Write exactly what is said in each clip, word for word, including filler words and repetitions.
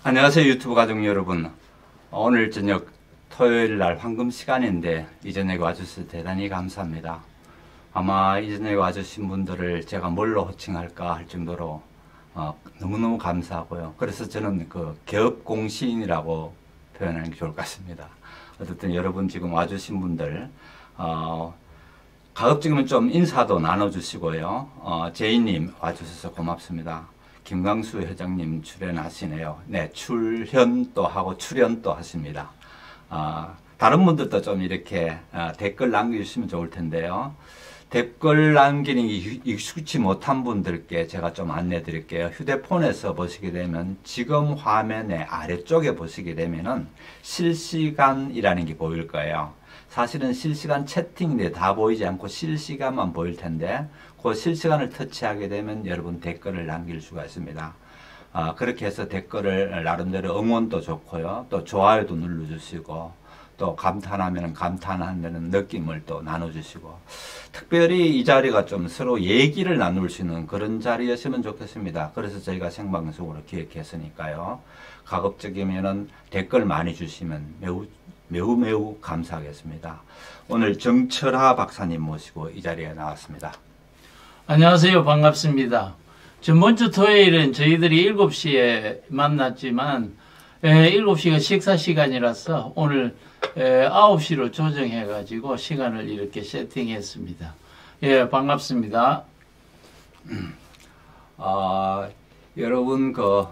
안녕하세요, 유튜브 가족 여러분. 오늘 저녁 토요일 날 황금 시간인데 이 저녁에 와주셔서 대단히 감사합니다. 아마 이 저녁에 와주신 분들을 제가 뭘로 호칭할까 할 정도로 어, 너무너무 감사하고요. 그래서 저는 그 개업공신이라고 표현하는 게 좋을 것 같습니다. 어쨌든 여러분 지금 와주신 분들 어, 가급적이면 좀 인사도 나눠주시고요. 어, 제이님 와주셔서 고맙습니다. 김광수 회장님 출연하시네요. 네, 출연도 하고 출연도 하십니다. 어, 다른 분들도 좀 이렇게 어, 댓글 남겨주시면 좋을 텐데요. 댓글 남기는 게 익숙치 못한 분들께 제가 좀 안내 드릴게요. 휴대폰에서 보시게 되면 지금 화면의 아래쪽에 보시게 되면은 실시간이라는 게 보일 거예요. 사실은 실시간 채팅인데 다 보이지 않고 실시간만 보일 텐데 그 실시간을 터치하게 되면 여러분 댓글을 남길 수가 있습니다. 아, 그렇게 해서 댓글을 나름대로 응원도 좋고요. 또 좋아요도 눌러주시고 또 감탄하면 감탄하는 느낌을 또 나눠주시고 특별히 이 자리가 좀 서로 얘기를 나눌 수 있는 그런 자리였으면 좋겠습니다. 그래서 저희가 생방송으로 기획했으니까요. 가급적이면은 댓글 많이 주시면 매우 매우 매우 감사하겠습니다. 오늘 정철하 박사님 모시고 이 자리에 나왔습니다. 안녕하세요. 반갑습니다. 저번 주 토요일은 저희들이 일곱 시에 만났지만 에, 일곱 시가 식사 시간이라서 오늘 에, 아홉 시로 조정해 가지고 시간을 이렇게 세팅했습니다. 예, 반갑습니다. 아, 여러분 그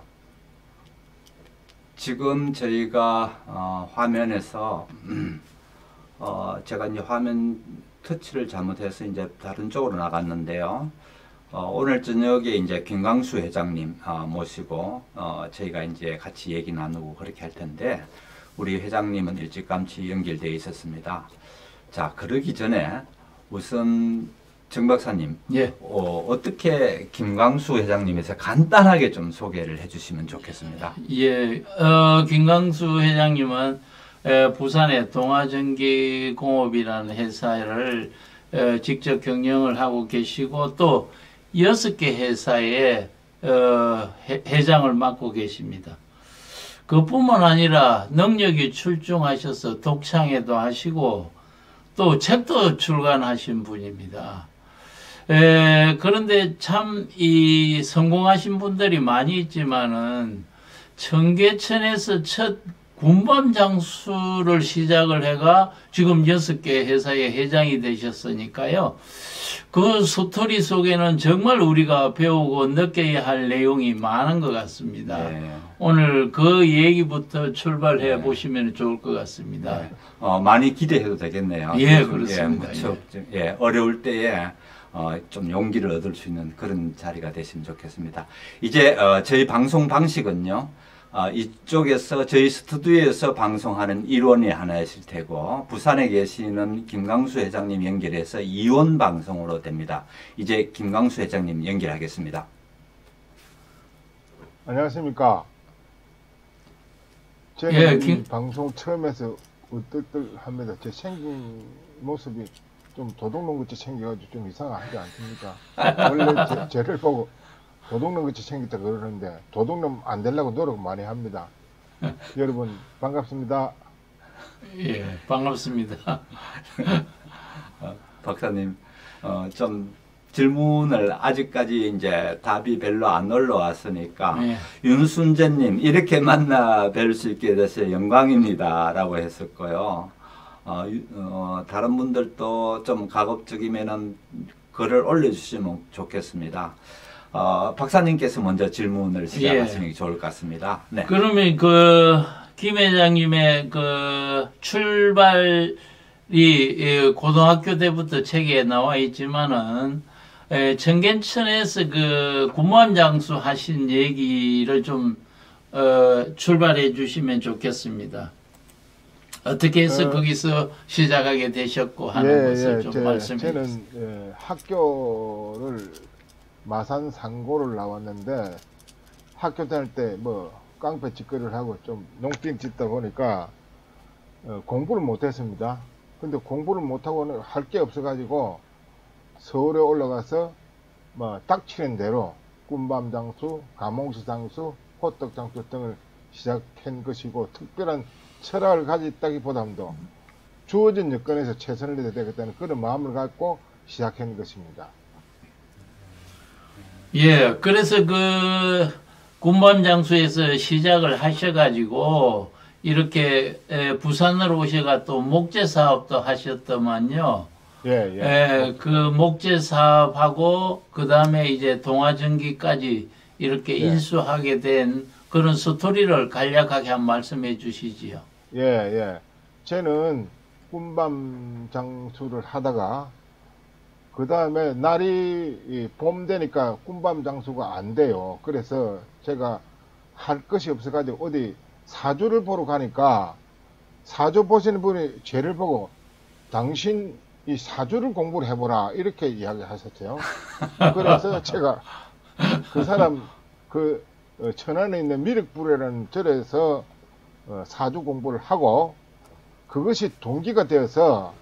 지금 저희가 어, 화면에서 음, 어, 제가 이제 화면 터치를 잘못해서 이제 다른 쪽으로 나갔는데요. 어, 오늘 저녁에 이제 김광수 회장님 어, 모시고 어, 저희가 이제 같이 얘기 나누고 그렇게 할 텐데 우리 회장님은 일찌감치 연결되어 있었습니다. 자, 그러기 전에 우선 정 박사님, 예. 어, 어떻게 김광수 회장님에서 간단하게 좀 소개를 해주시면 좋겠습니다. 예, 어, 김광수 회장님은 에, 부산의 동아전기공업이라는 회사를 에, 직접 경영을 하고 계시고 또 여섯 개 회사의 어, 회, 회장을 맡고 계십니다. 그뿐만 아니라 능력이 출중하셔서 독창회도 하시고 또 책도 출간하신 분입니다. 에, 그런데 참 이 성공하신 분들이 많이 있지만은 청계천에서 첫 군밤 장수를 시작을 해가 지금 여섯 개 회사의 회장이 되셨으니까요. 그 스토리 속에는 정말 우리가 배우고 느껴야 할 내용이 많은 것 같습니다. 네. 오늘 그 얘기부터 출발해 네. 보시면 좋을 것 같습니다. 네. 어, 많이 기대해도 되겠네요. 예, 그렇습니다. 예, 무척, 예. 예, 어려울 때에 어, 좀 용기를 얻을 수 있는 그런 자리가 됐으면 좋겠습니다. 이제 어, 저희 방송 방식은요. 어, 이쪽에서 저희 스튜디오에서 방송하는 일원이 하나이실 테고 부산에 계시는 김광수 회장님 연결해서 이원 방송으로 됩니다. 이제 김광수 회장님 연결하겠습니다. 안녕하십니까. 제가 예, 이 김... 방송 처음에서 으뜰뜰합니다. 제 생긴 모습이 좀 도둑놈같이 생겨가지고 좀 이상하지 않습니까? 원래 제, 저를 보고 도둑놈같이 생겼다 그러는데 도둑놈 안 되려고 노력 많이 합니다. 여러분 반갑습니다. 예, 반갑습니다. 어, 박사님, 어, 좀 질문을 아직까지 이제 답이 별로 안 올라왔으니까 네. 윤순재님 이렇게 만나 뵐 수 있게 돼서 영광입니다라고 했었고요. 어, 어, 다른 분들도 좀 가급적이면은 글을 올려주시면 좋겠습니다. 어, 박사님께서 먼저 질문을 시작하시는 게 예. 좋을 것 같습니다. 네. 그러면 그 김 회장님의 그 출발이 고등학교 때부터 책에 나와 있지만은 청계천에서 그 군무함 장수 하신 얘기를 좀 어, 출발해 주시면 좋겠습니다. 어떻게 해서 어, 거기서 시작하게 되셨고 하는 예, 것을 예, 좀 제, 말씀해 주세요. 저는 예, 학교를 마산 상고를 나왔는데 학교 다닐 때 뭐 깡패 짓거리를 하고 좀 농땡 짓다 보니까 어, 공부를 못했습니다. 근데 공부를 못하고는 할 게 없어가지고 서울에 올라가서 뭐 닥치는 대로 꿈밤 장수, 가몽수 장수, 호떡 장수 등을 시작한 것이고 특별한 철학을 가졌다기보다도 주어진 여건에서 최선을 다해야 되겠다는 그런 마음을 갖고 시작한 것입니다. 예, 그래서 그 군밤 장수에서 시작을 하셔가지고 이렇게 에, 부산으로 오셔가 또 목재 사업도 하셨더만요. 예, 예. 에, 그 목재 사업하고 그 다음에 이제 동아전기까지 이렇게 예. 인수하게 된 그런 스토리를 간략하게 한번 말씀해 주시지요. 예, 예. 저는 꿈밤 장수를 하다가 그 다음에 날이 봄 되니까 꿈밤 장수가 안 돼요. 그래서 제가 할 것이 없어가지고 어디 사주를 보러 가니까 사주 보시는 분이 죄를 보고 당신 이 사주를 공부를 해보라 이렇게 이야기하셨어요. 그래서 제가 그 사람 그 천안에 있는 미륵불이라는 절에서 사주 공부를 하고 그것이 동기가 되어서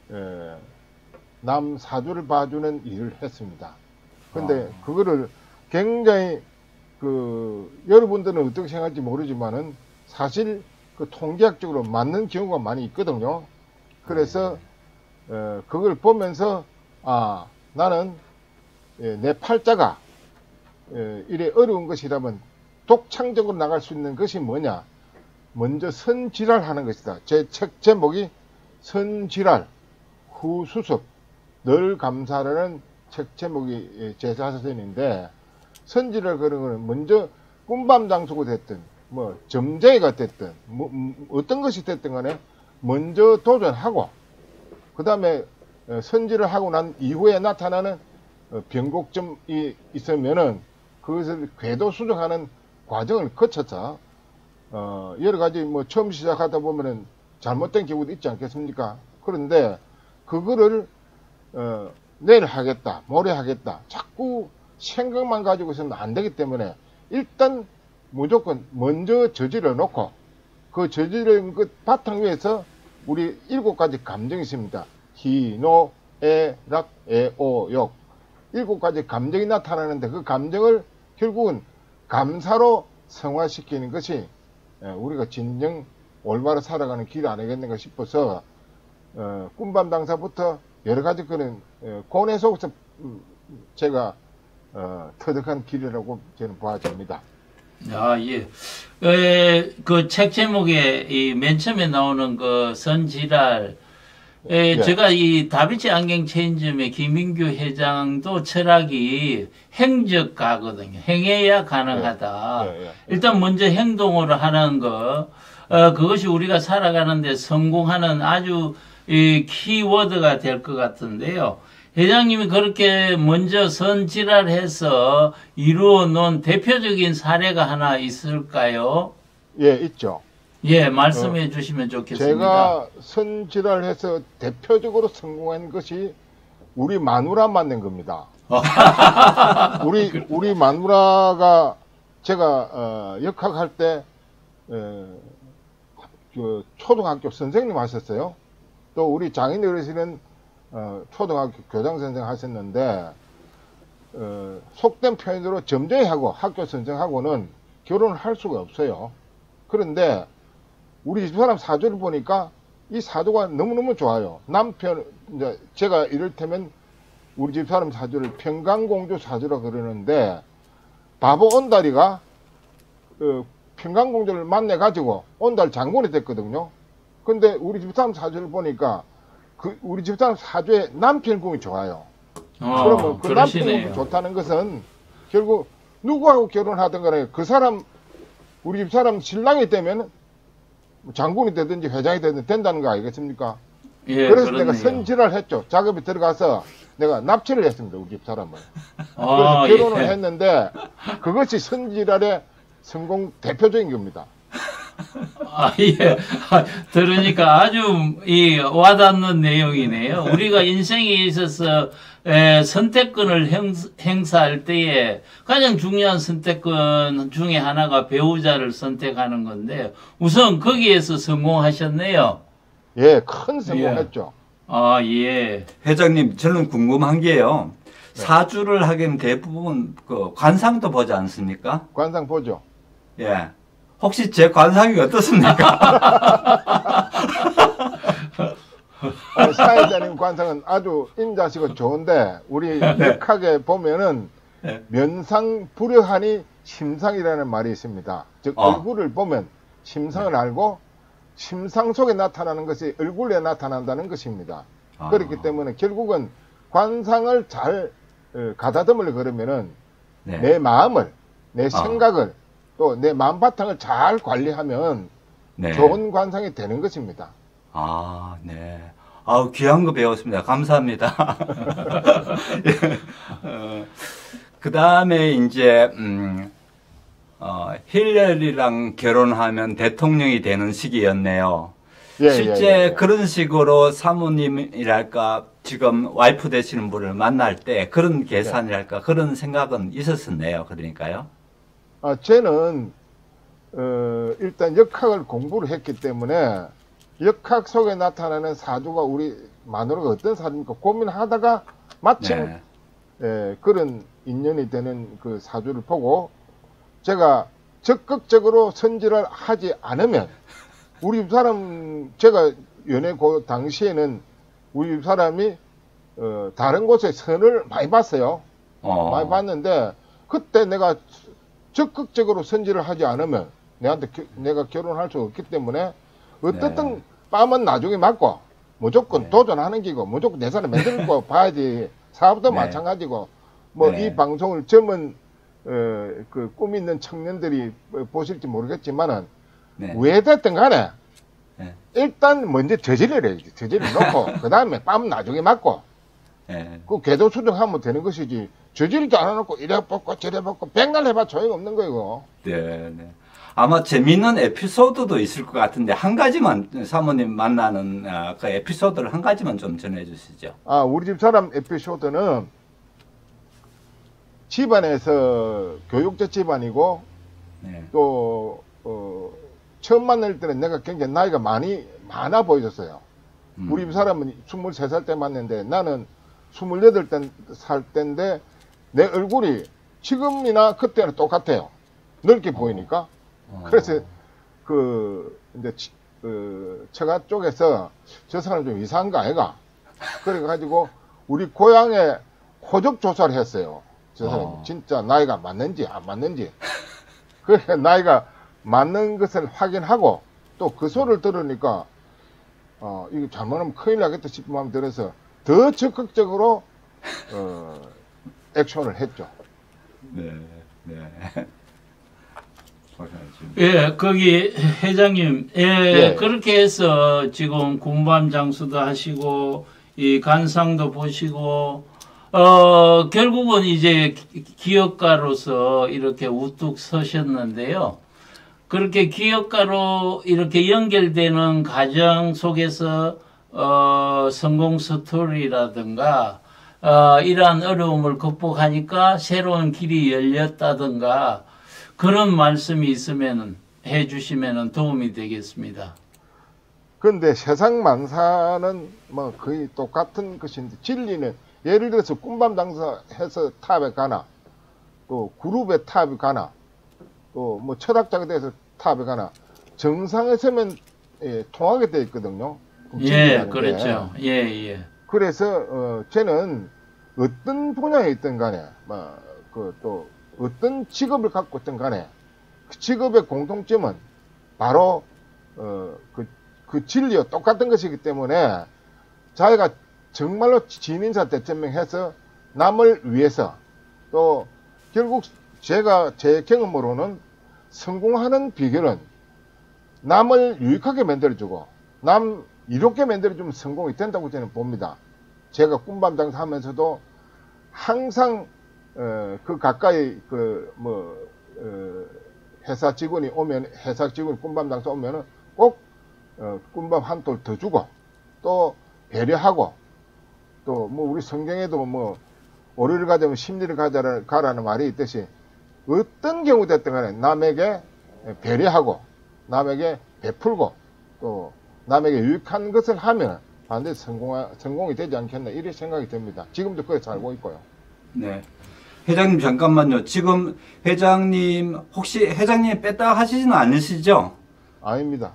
남 사주를 봐주는 일을 했습니다. 근데 아. 그거를 굉장히 그 여러분들은 어떻게 생각할지 모르지만은 사실 그 통계학적으로 맞는 경우가 많이 있거든요. 그래서 어, 그걸 보면서 아 나는 예, 내 팔자가 예, 이래 어려운 것이라면 독창적으로 나갈 수 있는 것이 뭐냐? 먼저 선지랄하는 것이다. 제 책 제목이 선지랄 후수습 늘 감사라는 책 제목이 제 자서전인데 선지랄 그런 거는 먼저 꿈밤 장수가 됐든 뭐 점쟁이가 됐든 뭐 음, 어떤 것이 됐든 간에 먼저 도전하고 그 다음에 선지를 하고 난 이후에 나타나는 변곡점이 있으면은 그것을 궤도 수정하는 과정을 거쳐서 어 여러 가지 뭐 처음 시작하다 보면은 잘못된 경우도 있지 않겠습니까? 그런데 그거를 어 내일 하겠다, 모레 하겠다, 자꾸 생각만 가지고 있으면 안 되기 때문에 일단 무조건 먼저 저질러 놓고 그 저지른 그 바탕 위에서 우리 일곱 가지 감정이 있습니다. 희, 노, 애, 락, 애, 오, 욕. 일곱 가지 감정이 나타나는데 그 감정을 결국은 감사로 성화시키는 것이 우리가 진정 올바로 살아가는 길 아니겠는가 싶어서 어, 꿈밤 당사부터 여러 가지 그런 어, 고뇌 속에서 제가 어, 터득한 길이라고 저는 봐집니다. 아, 예. 그 책 제목에 이 맨 처음에 나오는 그 선지랄, 에, 예. 제가 이 다비치 안경 체인점의 김민규 회장도 철학이 행적가거든요. 행해야 가능하다. 예, 예, 예. 일단 먼저 행동으로 하는 거, 어, 그것이 우리가 살아가는데 성공하는 아주 이 키워드가 될 것 같은데요. 회장님이 그렇게 먼저 선지랄해서 이루어 놓은 대표적인 사례가 하나 있을까요? 예, 있죠. 예, 말씀해 주시면 좋겠습니다. 제가 선지랄해서 대표적으로 성공한 것이 우리 마누라 만난 겁니다. 우리 우리 마누라가 제가 어, 역학할 때 어, 그 초등학교 선생님 하셨어요. 또 우리 장인 어르신은 어, 초등학교 교장 선생 하셨는데 어, 속된 표현으로 점쟁이하고 학교 선생하고는 결혼을 할 수가 없어요. 그런데 우리 집사람 사주를 보니까 이 사주가 너무너무 좋아요. 남편, 이제 제가 이를테면 우리 집사람 사주를 평강공주 사주라 그러는데 바보 온다리가 어, 평강공주를 만나가지고 온달 장군이 됐거든요. 근데 우리 집사람 사주를 보니까 그 우리 집사람 사주에 남편 궁이 좋아요. 어, 그러면 그 남편 그러시네요. 궁이 좋다는 것은 결국 누구하고 결혼하든 간에 그 사람 우리 집사람 신랑이 되면 장군이 되든지 회장이 되든지 된다는 거 아니겠습니까? 예, 그래서 그렇네요. 내가 선지를 했죠. 작업에 들어가서 내가 납치를 했습니다. 우리 집사람을. 아, 그래서 결혼을 예. 했는데 그것이 선지랄의 성공 대표적인 겁니다. 아, 예. 아, 들으니까 아주 이 와닿는 내용이네요. 우리가 인생에 있어서 에, 선택권을 행, 행사할 때에 가장 중요한 선택권 중에 하나가 배우자를 선택하는 건데 우선 거기에서 성공하셨네요. 예, 큰 성공했죠. 아, 예. 회장님, 저는 궁금한 게요. 사주를 하기엔 대부분 그 관상도 보지 않습니까? 관상 보죠. 예. 혹시 제 관상이 어떻습니까? 어, 사회자님 관상은 아주 인자시고 좋은데 우리 역학에 보면은 네. 면상 불여하니 심상이라는 말이 있습니다. 즉 어. 얼굴을 보면 심상을 알고 심상 속에 나타나는 것이 얼굴에 나타난다는 것입니다. 아. 그렇기 때문에 결국은 관상을 잘 어, 가다듬을 그러면은 네. 내 마음을 내 아. 생각을 또 내 마음 바탕을 잘 관리하면 네. 좋은 관상이 되는 것입니다. 아, 네. 아우, 귀한 거 배웠습니다. 감사합니다. 어, 그 다음에 이제, 음, 어, 힐러리랑 결혼하면 대통령이 되는 시기였네요. 예, 실제 예, 예, 예. 그런 식으로 사모님이랄까, 지금 와이프 되시는 분을 만날 때 그런 계산이랄까, 그런 생각은 있었었네요. 그러니까요. 아, 쟤는 어, 일단 역학을 공부를 했기 때문에 역학 속에 나타나는 사주가 우리 마누라가 어떤 사주입니까 고민하다가 마침 네. 예, 그런 인연이 되는 그 사주를 보고 제가 적극적으로 선지를 하지 않으면 우리 집 사람 제가 연애 그 당시에는 우리 집 사람이 어, 다른 곳에 선을 많이 봤어요. 어. 많이 봤는데 그때 내가 적극적으로 선지를 하지 않으면 내한테 겨- 내가 결혼할 수 없기 때문에 어떻든 네. 빰은 나중에 맞고 무조건 네. 도전하는 기고 무조건 내 사람 만들고 봐야지. 사업도 네. 마찬가지고 뭐 이 네. 방송을 젊은 어, 그 꿈 있는 청년들이 보실지 모르겠지만은 네. 왜 됐든 간에 네. 일단 먼저 저지르래야지. 저지르 놓고 그 다음에 빰 나중에 맞고 네. 그 궤도 수정하면 되는 것이지. 저지르지 않아놓고 이래 벗고 저래 벗고 백날 해봐 소용없는 거이고. 네, 네. 아마 재밌는 에피소드도 있을 것 같은데 한 가지만 사모님 만나는 아, 그 에피소드를 한 가지만 좀 전해 주시죠. 아, 우리 집 사람 에피소드는 집안에서 교육자 집안이고 네. 또 어, 처음 만날 때는 내가 굉장히 나이가 많이 많아 보였어요. 음. 우리 집 사람은 스물세 살 때 만났는데 나는 스물여덟 살 때인데 내 얼굴이 지금이나 그때는 똑같아요. 넓게 보이니까. 어. 그래서 그 이제 치- 그 처가 쪽에서 저 사람 좀 이상한 거 아이가? 그래가지고 우리 고향에 호적 조사를 했어요. 저 사람 어. 진짜 나이가 맞는지 안 맞는지. 그래 나이가 맞는 것을 확인하고 또 그 소리를 들으니까 어 이거 잘못하면 큰일 나겠다 싶은 마음이 들어서 더 적극적으로 어 액션을 했죠. 네, 네. 고생하셨습니다. 예, 거기 회장님, 예, 예. 그렇게 해서 지금 군밤 장수도 하시고 이 간상도 보시고 어 결국은 이제 기- 기업가로서 이렇게 우뚝 서셨는데요. 그렇게 기업가로 이렇게 연결되는 과정 속에서 어 성공 스토리라든가 어 이러한 어려움을 극복하니까 새로운 길이 열렸다든가 그런 말씀이 있으면 해주시면 도움이 되겠습니다. 근데 세상 만사는 뭐 거의 똑같은 것인데 진리는 예를 들어서 꿈밤 장사해서 탑에 가나 또 그룹의 탑에 가나 또 뭐 철학자가 돼서 탑에 가나 정상에 서면 예, 통하게 돼 있거든요. 그럼 예, 진리라는 게. 그렇죠. 예, 예. 그래서 어, 쟤는 어떤 분야에 있든 간에 그 또 어떤 직업을 갖고 있든 간에 그 직업의 공통점은 바로 어, 그, 그 진리와 똑같은 것이기 때문에 자기가 정말로 진인사 대천명해서 남을 위해서 또 결국 제가 제 경험으로는 성공하는 비결은 남을 유익하게 만들어주고 남 이롭게 만들어주면 성공이 된다고 저는 봅니다. 제가 꿈밤 장사하면서도 항상 어, 그 가까이 그 뭐 어, 회사 직원이 오면 회사 직원이 꿈밤 장사 오면은 꼭 어, 꿈밤 한 돌 더 주고 또 배려하고 또 뭐 우리 성경에도 뭐 오리를 가자면 십리를 가자라, 가라는 말이 있듯이 어떤 경우 됐든 간에 남에게 배려하고 남에게 베풀고 또 남에게 유익한 것을 하면 반드시 성공, 성공이 되지 않겠나 이런 생각이 듭니다. 지금도 그렇게 살고 있고요. 네. 회장님 잠깐만요. 지금 회장님 혹시 회장님 뺐다 하시지는 않으시죠? 아닙니다.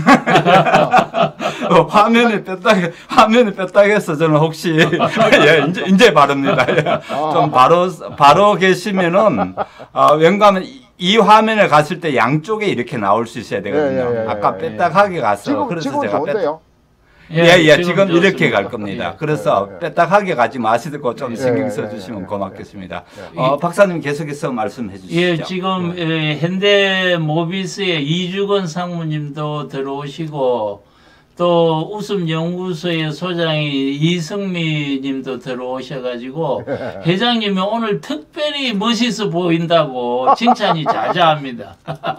어, 화면에 뺐다 화면에 뺐다 해서 저는 혹시 예, 이제 이제 바릅니다. 예. 좀 바로 바로 계시면은 어, 왠가하면 이, 이 화면에 갔을 때 양쪽에 이렇게 나올 수 있어야 되거든요. 예, 예, 예, 아까 예, 뺐다 하게 가서 지금 그래서 지금 제가 뺐다. 좋은데요. 예, 예, 지금 이렇게 좋습니다. 갈 겁니다. 예. 그래서 예, 예. 뺐딱하게 가지 마시고 좀 예, 신경 예, 써주시면 예, 예, 고맙겠습니다. 예. 어, 박사님 계속해서 말씀해 주시죠. 예, 지금 에, 현대모비스의 이주건 상무님도 들어오시고 또 웃음연구소의 소장이 이승미 님도 들어오셔가지고 회장님이 오늘 특별히 멋있어 보인다고 칭찬이 자자합니다.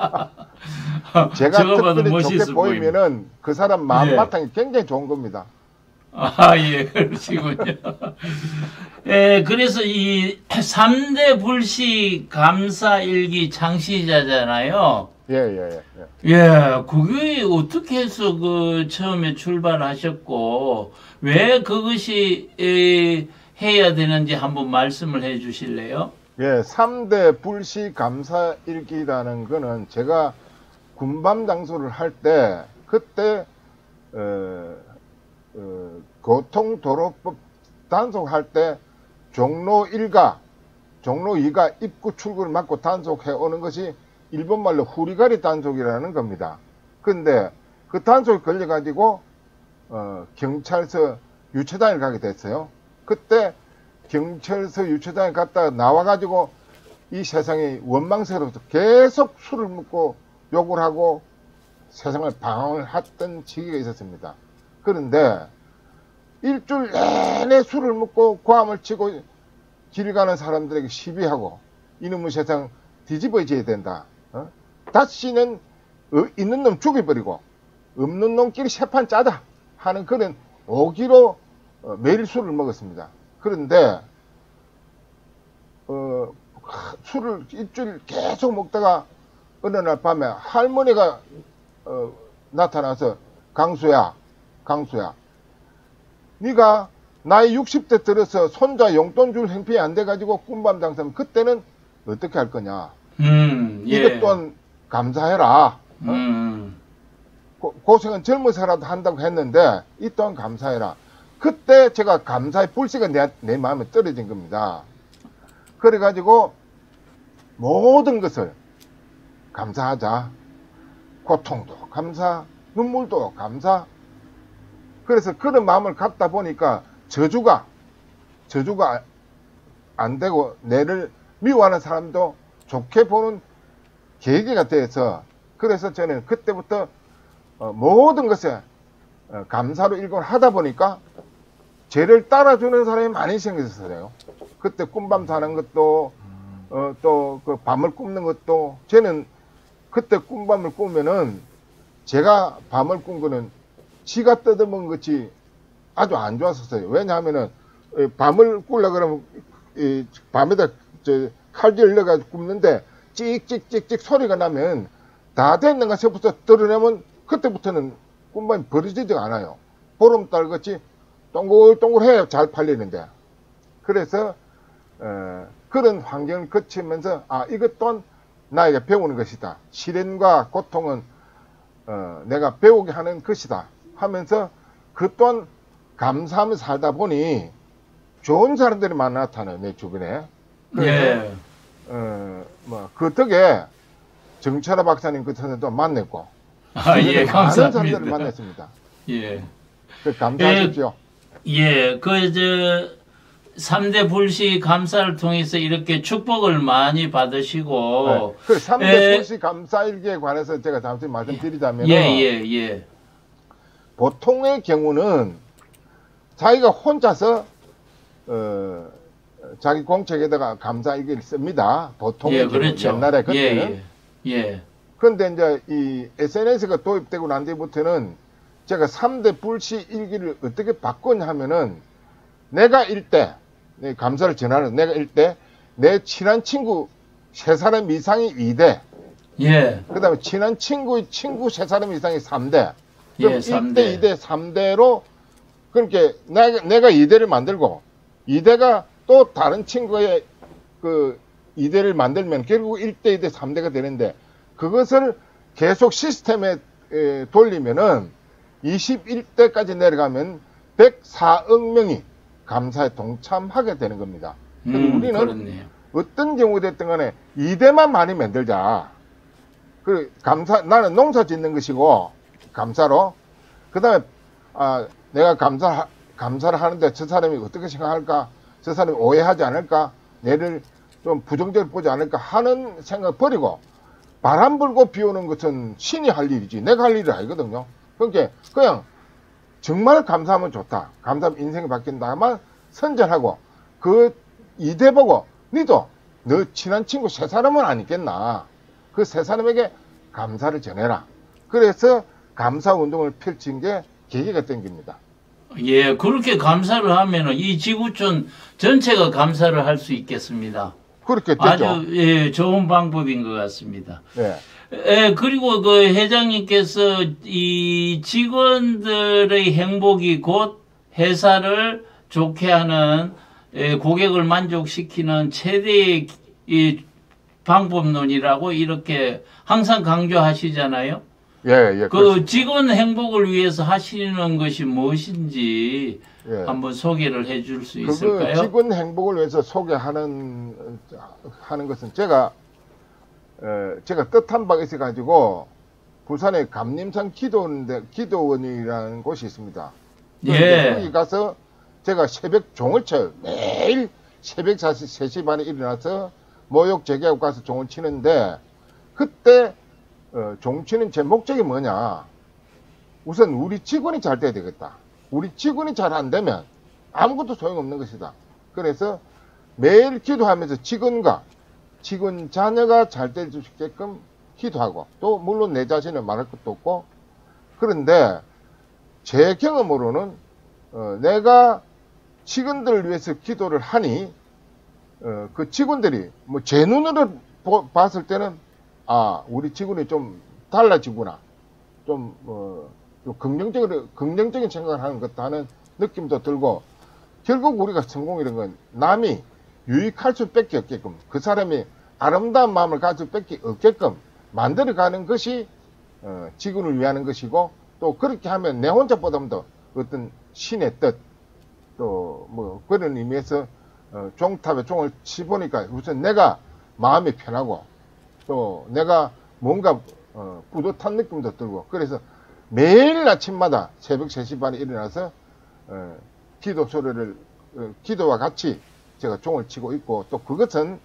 제가 저거보다 특별히 멋있어 좋게 보이면은 그 사람 마음 예. 바탕이 굉장히 좋은 겁니다. 아, 예, 그러시군요. 예, 그래서 이 삼 대 불시 감사 일기 창시자잖아요. 예, 예, 예. 예. 예, 그게 어떻게 해서 그 처음에 출발하셨고, 왜 그것이 에, 해야 되는지 한번 말씀을 해 주실래요? 예, 삼 대 불시 감사 일기라는 거는 제가 군밤 장소를 할 때 그때 어, 어, 교통도로법 단속할 때 종로 일가, 종로 이가 입구 출구를 막고 단속해 오는 것이 일본말로 후리가리 단속이라는 겁니다. 근데 그 단속에 걸려가지고 어, 경찰서 유치장에 가게 됐어요. 그때 경찰서 유치장에 갔다가 나와가지고 이 세상이 원망스러워서 계속 술을 먹고 욕을 하고 세상을 방황을 했던 시기가 있었습니다. 그런데 일주일 내내 술을 먹고 고함을 치고 길 가는 사람들에게 시비하고 이놈의 세상 뒤집어져야 된다. 어? 다시는 어, 있는 놈 죽여버리고 없는 놈끼리 세판 짜자 하는 그런 오기로 어, 매일 술을 먹었습니다. 그런데 어, 술을 일주일 계속 먹다가 어느 날 밤에 할머니가 어, 나타나서 강수야 강수야 네가 나이 육십 대 들어서 손자 용돈 줄 형편이 안 돼가지고 꿈밤 장사면 그때는 어떻게 할 거냐. 음, 예. 이것 또한 감사해라. 어? 음, 고, 고생은 젊어서라도 한다고 했는데 이 또한 감사해라. 그때 제가 감사의 불씨가 내, 내 마음에 떨어진 겁니다. 그래가지고 모든 것을 감사하자. 고통도 감사, 눈물도 감사. 그래서 그런 마음을 갖다 보니까 저주가 저주가 안 되고 내를 미워하는 사람도 좋게 보는 계기가 돼서 그래서 저는 그때부터 어, 모든 것에 어, 감사로 일관을 하다 보니까 죄를 따라주는 사람이 많이 생겼어요. 그때 꿈밤 사는 것도 어, 또 그 밤을 굽는 것도 저는 그때 꿈밤을 꾸면은 제가 밤을 꾼 거는 지가 뜯어먹은 것이 아주 안 좋았었어요. 왜냐하면은 밤을 꾸려 그러면 이 밤에다 저 칼질 넣어가지고 굽는데 찍찍찍찍 소리가 나면 다 됐는가 싶어서 떨어내면 그때부터는 꿈밤이 버려지지가 않아요. 보름달 같이 동글동글해야 잘 팔리는데. 그래서 어, 그런 환경을 거치면서 아 이것 또한 나에게 배우는 것이다. 시련과 고통은 어, 내가 배우게 하는 것이다 하면서 그 또한 감사하며 살다 보니 좋은 사람들이 많이 나타나요. 내 주변에. 예. 어, 뭐, 그 덕에 정철아 박사님 그 선생도 만났고. 아, 예, 많은 감사합니다. 사람들을 만났습니다. 예. 그 감사하십시오. 예, 그, 저, 삼 대 불시 감사를 통해서 이렇게 축복을 많이 받으시고. 네. 그 삼 대 예. 불시 감사일기에 관해서 제가 잠시 말씀드리자면 예, 예, 예. 보통의 경우는 자기가 혼자서 어, 자기 공책에다가 감사일기를 씁니다. 보통의 예, 경우 그렇죠. 옛날에 그때는. 예, 예. 그런데 이제 이 에스엔에스가 도입되고 난 뒤부터는 제가 삼 대 불시 일기를 어떻게 바꿨냐 하면은 내가 일 대, 감사를 전하는 내가 일 대, 내 친한 친구 세 사람 이상이 이 대, 예. 그 다음에 친한 친구의 친구 세 사람 이상이 삼 대, 그럼 예, 삼 일 대. 대, 이 대, 삼 대로 그렇게 내가, 내가 이 대를 만들고 이 대가 또 다른 친구의 그 이 대를 만들면 결국 일 대, 이 대, 삼 대가 되는데 그것을 계속 시스템에 에, 돌리면은 이십일 대까지 내려가면 백사억 명이 감사에 동참하게 되는 겁니다. 근데 음, 우리는 그렇네요. 어떤 경우 됐든 간에 이 대만 많이 만들자. 그 감사 나는 농사 짓는 것이고 감사로 그다음에 아 내가 감사 감사를 하는데 저 사람이 어떻게 생각할까? 저 사람이 오해하지 않을까? 내를 좀 부정적으로 보지 않을까 하는 생각 버리고 바람 불고 비 오는 것은 신이 할 일이지 내가 할 일이 아니거든요. 그러니까 그냥 정말 감사하면 좋다. 감사하면 인생이 바뀐다만 선전하고 그 이대 보고 니도 너 친한 친구 세 사람은 아니겠나. 그 세 사람에게 감사를 전해라. 그래서 감사 운동을 펼친 게 계기가 땡깁니다. 예, 그렇게 감사를 하면은 이 지구촌 전체가 감사를 할 수 있겠습니다. 그렇게 되죠. 아주 예, 좋은 방법인 것 같습니다. 네. 예, 그리고 그 회장님께서 이 직원들의 행복이 곧 회사를 좋게 하는 예, 고객을 만족시키는 최대의 이 방법론이라고 이렇게 항상 강조하시잖아요. 예, 예. 그 그렇습니다. 직원 행복을 위해서 하시는 것이 무엇인지 예. 한번 소개를 해줄 수 그 있을까요? 직원 행복을 위해서 소개하는 하는 것은 제가 에, 제가 뜻한 바가 있어 가지고 부산에 감림산 기도원인데 기도원이라는 곳이 있습니다. 예. 거기 가서 제가 새벽 종을 쳐요. 매일 새벽 세 시 반에 일어나서 모욕 재개하고 가서 종을 치는데 그때 어, 종 치는 제 목적이 뭐냐? 우선 우리 직원이 잘 돼야 되겠다. 우리 직원이 잘 안 되면 아무것도 소용없는 것이다. 그래서 매일 기도하면서 직원과 직원 자녀가 잘 될 수 있게끔 기도하고 또 물론 내 자신을 말할 것도 없고 그런데 제 경험으로는 어, 내가 직원들을 위해서 기도를 하니 어, 그 직원들이 뭐 제 눈으로 보, 봤을 때는 아 우리 직원이 좀 달라지구나 좀, 어, 좀 긍정적으로 긍정적인 생각을 하는 것 하는 느낌도 들고 결국 우리가 성공이라는 건 남이 유익할 수밖에 없게끔 그 사람이 아름다운 마음을 가질 수밖에 없게끔 만들어가는 것이 어, 직원을 위하는 것이고 또 그렇게 하면 내 혼자보다도 어떤 신의 뜻 또 뭐 그런 의미에서 어, 종탑에 종을 치보니까 우선 내가 마음이 편하고 또 내가 뭔가 어, 뿌듯한 느낌도 들고 그래서 매일 아침마다 새벽 세 시 반에 일어나서 어, 기도 소리를 어, 기도와 같이 제가 종을 치고 있고 또 그것은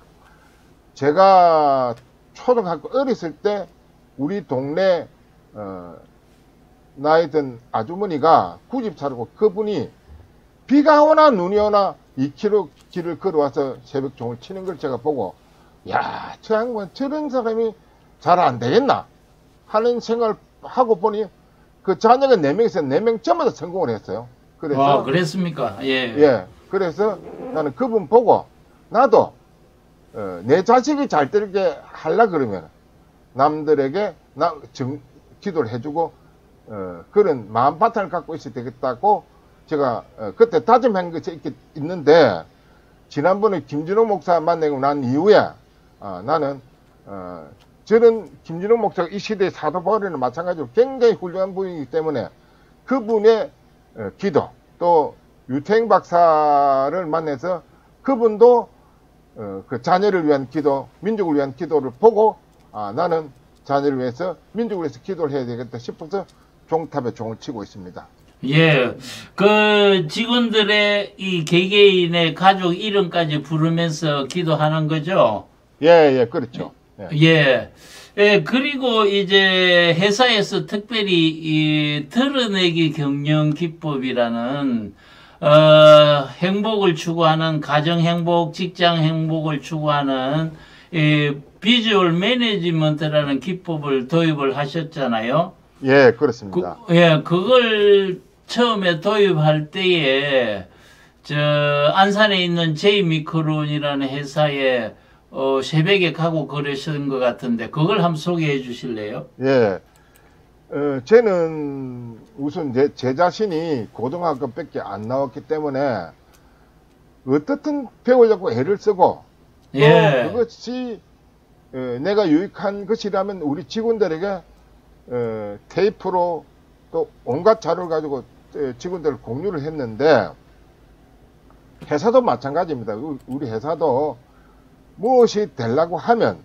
제가 초등학교 어렸을 때 우리 동네 어, 나이 든 아주머니가 구집 차리고 그분이 비가 오나 눈이 오나 이 킬로미터 길을 걸어와서 새벽 종을 치는 걸 제가 보고 야, 저 양반 저런 사람이 잘 안 되겠나 하는 생각을 하고 보니 그 자녀가 네 명에서 네 명 전부 다 성공을 했어요. 그래서 아, 그랬습니까? 예. 예. 그래서 나는 그분 보고 나도 어, 내 자식이 잘 되게 하려 그러면 남들에게 나 정, 기도를 해주고 어, 그런 마음 바탕을 갖고 있어야 되겠다고 제가 어, 그때 다짐한 것이 있, 있는데 지난번에 김진호 목사 만나고 난 이후에 어, 나는 어, 저는 김진호 목사가 이 시대의 사도 바울이나 마찬가지로 굉장히 훌륭한 분이기 때문에 그분의 어, 기도 또 유태행 박사를 만나서 그분도 어, 그 자녀를 위한 기도, 민족을 위한 기도를 보고 아, 나는 자녀를 위해서 민족을 위해서 기도를 해야 되겠다 싶어서 종탑에 종을 치고 있습니다. 예, 그 직원들의 이 개개인의 가족 이름까지 부르면서 기도하는 거죠. 예, 예, 그렇죠. 예. 예, 예, 그리고 이제 회사에서 특별히 이 털어내기 경영 기법이라는 어, 행복을 추구하는 가정 행복, 직장 행복을 추구하는 이 비주얼 매니지먼트라는 기법을 도입을 하셨잖아요. 예, 그렇습니다. 그, 예, 그걸 처음에 도입할 때에 저 안산에 있는 제이미크론이라는 회사에 어, 새벽에 가고 그러신 것 같은데 그걸 한번 소개해 주실래요? 예, 어, 저는 우선 제, 제 자신이 고등학교밖에 안 나왔기 때문에 어떻든 배우려고 애를 쓰고 예. 또 그것이 어, 내가 유익한 것이라면 우리 직원들에게 어, 테이프로 또 온갖 자료를 가지고 어, 직원들 공유를 했는데 회사도 마찬가지입니다. 우- 우리 회사도 무엇이 되려고 하면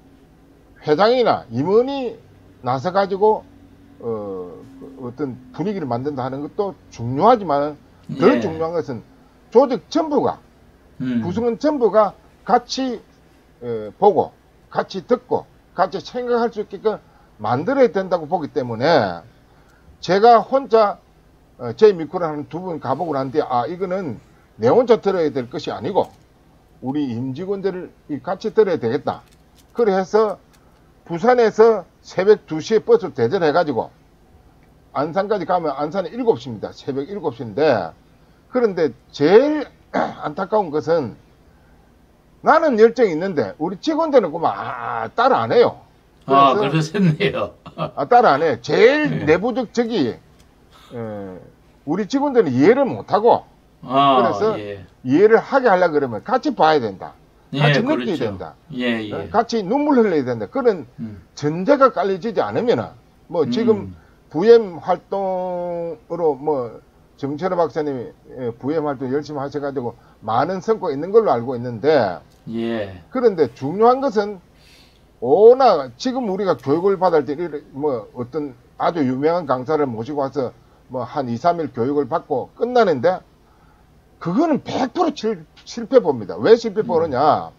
회장이나 임원이 나서 가지고 어, 그 어떤 분위기를 만든다 하는 것도 중요하지만 더 예. 중요한 것은 조직 전부가 음. 구성원 전부가 같이 어, 보고 같이 듣고 같이 생각할 수 있게끔 만들어야 된다고 보기 때문에 제가 혼자 어, 제 미쿠를 하는 두 분 가보고 난 뒤에 아 이거는 내 혼자 들어야 될 것이 아니고 우리 임직원들을 같이 들어야 되겠다. 그래서 부산에서 새벽 두 시에 버스 대절해가지고 안산까지 가면 안산은 일곱 시입니다. 새벽 일곱 시인데 그런데 제일 안타까운 것은 나는 열정이 있는데 우리 직원들은 그만 아, 따라 안 해요. 아, 그래서 그러셨네요. 아, 따라 안 해. 제일 네. 내부적 적이 에, 우리 직원들은 이해를 못하고 아, 그래서 예. 이해를 하게 하려 그러면 같이 봐야 된다. 예, 같이 느껴야 그렇죠. 된다. 예, 예. 어, 같이 눈물 흘려야 된다. 그런 음. 전제가 깔려지지 않으면 뭐 지금 음. 부엠 활동으로 뭐 정철호 박사님이 예, 부엠 활동 열심히 하셔가지고 많은 성과가 있는 걸로 알고 있는데 예. 그런데 중요한 것은 워낙 지금 우리가 교육을 받을 때 뭐 어떤 아주 유명한 강사를 모시고 와서 뭐 한 이, 삼 일 교육을 받고 끝나는데 그거는 백 퍼센트 실, 실패 봅니다. 왜 실패 보느냐?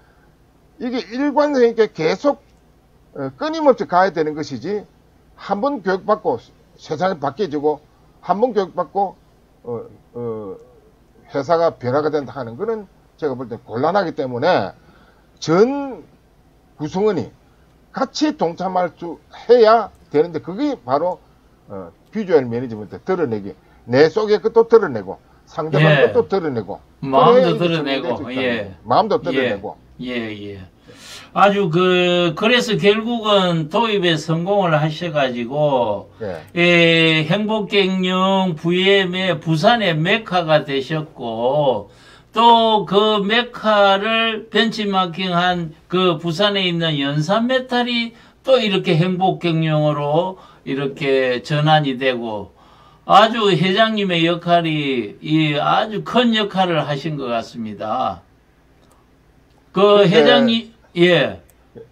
이게 일관성 있게 계속 어, 끊임없이 가야 되는 것이지 한 번 교육받고 세상이 바뀌어지고 한 번 교육받고 어, 어, 회사가 변화가 된다 하는 거는 제가 볼 때 곤란하기 때문에 전 구성원이 같이 동참할 수 해야 되는데 그게 바로 어, 비주얼 매니지먼트 드러내기 내 속의 것도 드러내고 상대방 예. 것도 드러내고 마음도 그래야 이게 드러내고, 적용될 수 있다는 예. 거예요. 마음도 드러내고 예, 예. 아주 그, 그래서 결국은 도입에 성공을 하셔가지고, 예. 예, 행복경영 브이엠의 부산의 메카가 되셨고, 또 그 메카를 벤치마킹한 그 부산에 있는 연산 메탈이 또 이렇게 행복경영으로 이렇게 전환이 되고, 아주 회장님의 역할이 이 아주 큰 역할을 하신 것 같습니다. 그 근데- 회장님, 예,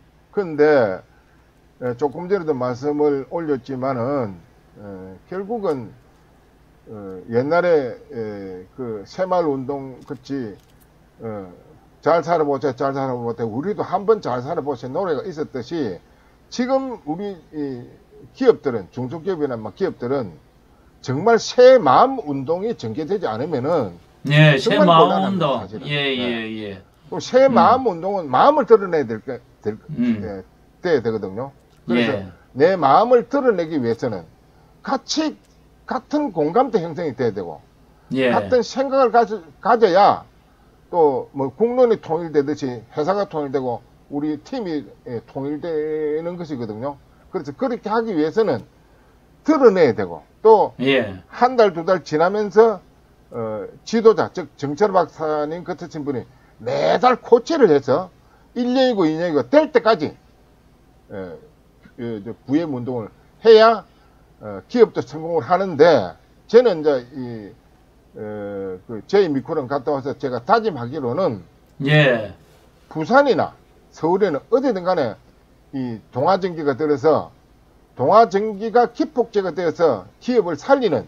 근데 에, 조금 전에도 말씀을 올렸지만은 에, 결국은 어, 옛날에 에, 그 새마을 운동 같이 어, 잘 살아보자 잘 살아보자 우리도 한번 잘 살아보자 노래가 있었듯이 지금 우리 이 기업들은 중소기업이나 막 기업들은 정말 새 마음 운동이 전개되지 않으면은 예, 새 정말 마음 곤란합니다, 운동, 사실은. 예, 예, 예, 또 새 마음 운동은 마음을 드러내야 될, 게- 될, 음. 예, 돼야 되거든요. 그래서 예, 내 마음을 드러내기 위해서는 같이 같은 공감대 형성이 돼야 되고 예, 같은 생각을 가져, 가져야 또 뭐 국론이 통일되듯이 회사가 통일되고 우리 팀이 예, 통일되는 것이거든요. 그래서 그렇게 하기 위해서는 드러내야 되고 또 예, 한 달, 두 달 지나면서, 어, 지도자, 즉, 정철 박사님 같으신 분이 매달 코치를 해서 일 년이고 이 년이고 될 때까지, 에, 그, 저 부엠 운동을 해야, 어, 기업도 성공을 하는데, 저는 이제 이, 어, 그, 제이 미쿠런 갔다 와서 제가 다짐하기로는 예, 부산이나 서울에는 어디든 간에 이 동아전기가 들어서 동아전기가 기폭제가 되어서 기업을 살리는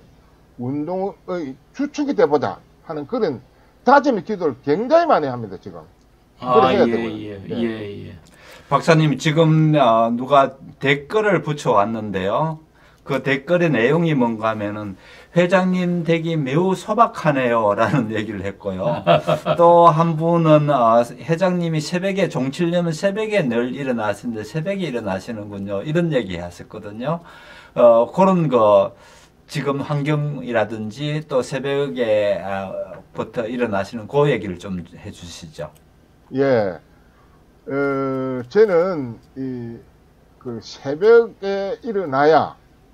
운동의 주축이 돼보자 하는 그런 다짐의 기도를 굉장히 많이 합니다, 지금. 아, 그래 해야 예, 되고요. 예, 네. 예, 예. 박사님 지금 어, 누가 댓글을 붙여왔는데요. 그 댓글의 내용이 뭔가 하면은 회장님 댁이 매우 소박하네요 라는 얘기를 했고요. 또 한 분은 어, 회장님이 새벽에 종치려면 새벽에 늘 일어나시는데 새벽에 일어나시는군요. 이런 얘기 하셨거든요. 어, 그런 거 지금 환경이라든지 또 새벽에 어, 부터 일어나시는 그 얘기를 좀 해주시죠. 예. 어, 저는 이, 그 새벽에 일어나야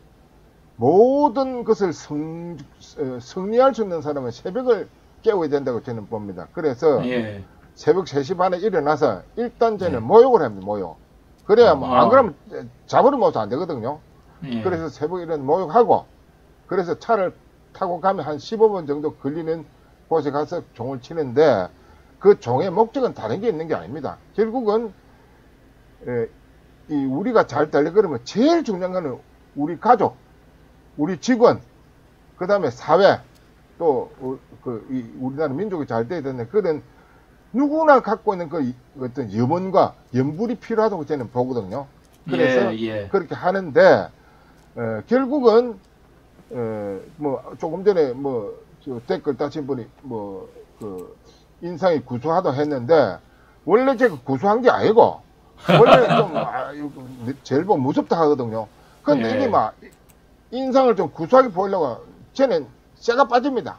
모든 것을 성, 어, 승리할 수 있는 사람은 새벽을 깨워야 된다고 저는 봅니다. 그래서 예, 새벽 세 시 반에 일어나서 일단 저는 네. 모욕을 합니다. 모욕. 그래야 뭐 안 어. 그러면 잡으려면 안 되거든요. 예. 그래서 새벽에 일어나서 모욕하고 그래서 차를 타고 가면 한 십오 분 정도 걸리는 곳에 가서 종을 치는데 그 종의 목적은 다른 게 있는 게 아닙니다. 결국은 에, 이 우리가 잘 되려면 제일 중요한 거는 우리 가족, 우리 직원, 그 다음에 사회, 또 그 우리나라 민족이 잘 돼야 되는 그런 누구나 갖고 있는 그 어떤 염원과 염불이 필요하다고 저는 보거든요. 그래서 예, 예. 그렇게 하는데 어, 결국은 어, 뭐 조금 전에 뭐 저 댓글 다신 분이 뭐 그 인상이 구수하다 했는데 원래 제가 구수한 게 아니고 원래 좀 아, 이거 제일 보면 무섭다 하거든요. 근데 예. 이게 막 인상을 좀 구수하게 보이려고 저는 쇠가 빠집니다.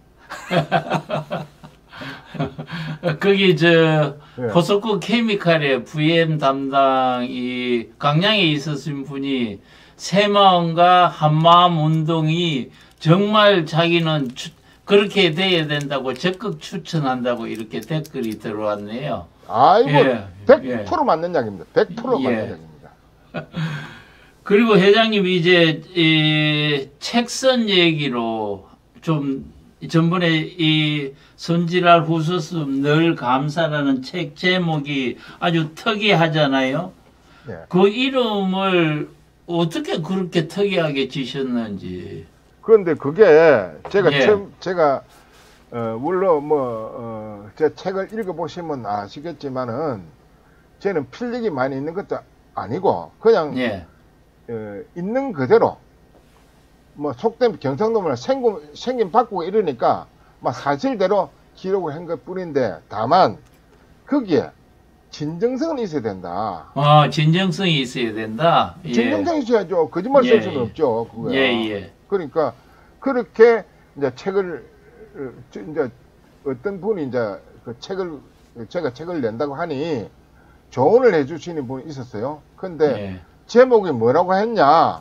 거기 저 예. 포스코 케미칼의 브이엠 담당 이 강양에 있었던 분이 새마음과 한마음 운동이 정말 자기는 추, 그렇게 돼야 된다고 적극 추천한다고 이렇게 댓글이 들어왔네요. 아이고 예, 백 퍼센트 맞는 이야기입니다. 백 퍼센트 예. 맞는 이야기입니다. 그리고 회장님 이제 이 책선 얘기로 좀 전번에 이 손질할 후수습 늘 감사라는 책 제목이 아주 특이하잖아요. 예. 그 이름을 어떻게 그렇게 특이하게 지셨는지. 그런데 그게 제가 예. 처음 제가 어, 물론 뭐 어, 제 책을 읽어보시면 아시겠지만은 저는 필력이 많이 있는 것도 아니고 그냥 예. 어, 있는 그대로 뭐 속된 경상도말 생김, 생김 바꾸고 이러니까 막 사실대로 기록을 한 것 뿐인데 다만 거기에 진정성은 있어야 된다. 아, 진정성이 있어야 된다. 예. 진정성이 있어야죠. 거짓말 예, 쓸 수는 예. 없죠. 그거야. 예, 예. 그러니까 그렇게 이제 책을 어, 저- 이제 어떤 분이 이제 그 책을 제가 책을 낸다고 하니 조언을 해주시는 분이 있었어요. 근데 예. 제목이 뭐라고 했냐?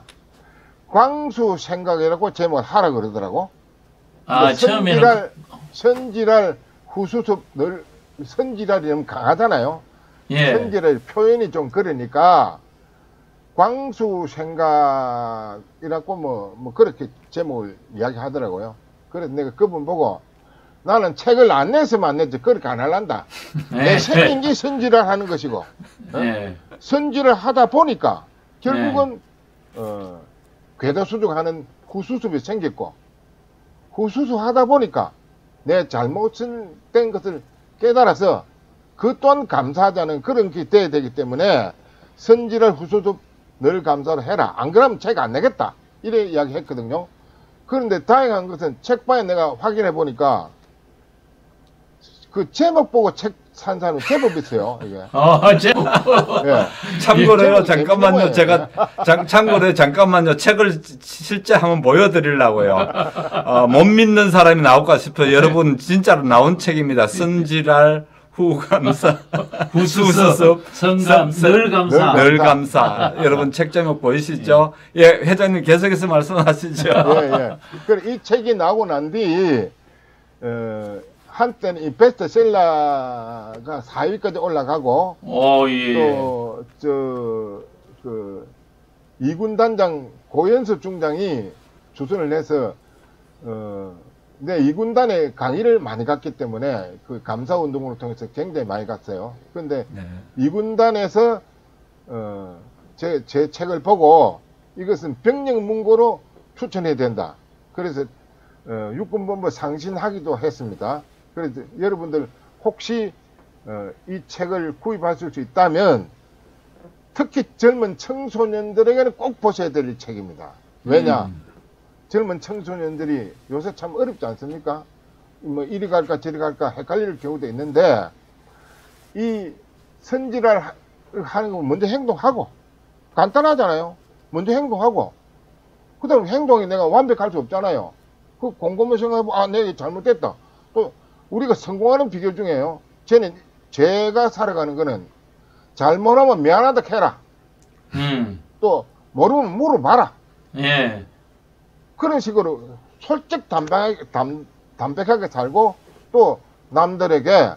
광수 생각이라고 제목을 하라 그러더라고. 아, 근데 처음에는 선지랄, 선지랄 후수습 늘 선지랄이 너무 강하잖아요. 예. 선지랄 표현이 좀 그러니까 광수 생각이라고 뭐, 뭐 그렇게 제목을 이야기하더라고요. 그래서 내가 그분 보고 나는 책을 안 냈으면 안 냈지 그렇게 안 할란다. 내 생긴 게 선지랄 하는 것이고 어? 예. 선지를 하다 보니까 결국은 어, 궤도수족하는 후수습이 생겼고 후수습 하다 보니까 내 잘못된 것을 깨달아서 그 또한 감사하자는 그런 게 돼야 되기 때문에 선지를 후수습 늘 감사를 해라. 안 그러면 책 안 내겠다. 이래 이야기 했거든요. 그런데 다행한 것은 책방에 내가 확인해 보니까 그 제목 보고 책 산 사람이 제법 있어요. 이게. 어, 제 예. 참고로요, 예, 잠깐만요. 재밌는 제가, 장, 참고로 잠깐만요. 책을 지- 실제 한번 보여드리려고요. 어, 못 믿는 사람이 나올까 싶어요. 여러분, 진짜로 나온 책입니다. 선지랄 후감사. 후수습, 성감, 선- 늘 감사. 늘 감사. 여러분, 책 제목 보이시죠? 예, 회장님 계속해서 말씀하시죠. 예, 예. 그래, 이 책이 나오고 난 뒤, 어, 한때는 이 베스트셀러가 사 위까지 올라가고, 오, 예. 또, 저, 그, 이군 단장 고연섭 중장이 주선을 해서, 어, 내 이군단에 강의를 많이 갔기 때문에 그 감사 운동을 통해서 굉장히 많이 갔어요. 근데 네. 이군단에서, 어, 제, 제 책을 보고 이것은 병력 문고로 추천해야 된다. 그래서, 어, 육군본부 상신하기도 했습니다. 그래서 여러분들 혹시, 어, 이 책을 구입하실 수 있다면 특히 젊은 청소년들에게는 꼭 보셔야 될 책입니다. 왜냐? 음. 젊은 청소년들이 요새 참 어렵지 않습니까? 뭐 이리 갈까 저리 갈까 헷갈릴 경우도 있는데 이 선지를 하- 하는 거 먼저 행동하고 간단하잖아요. 먼저 행동하고 그 다음에 행동이 내가 완벽할 수 없잖아요. 그 곰곰이 생각해보면 아 내가 잘못됐다. 또 우리가 성공하는 비결 중에요. 저는 제가 살아가는 거는 잘못하면 미안하다 해라. 음. 또 모르면 물어봐라. 예. 그런 식으로 솔직 담백하게, 담, 담백하게 살고 또 남들에게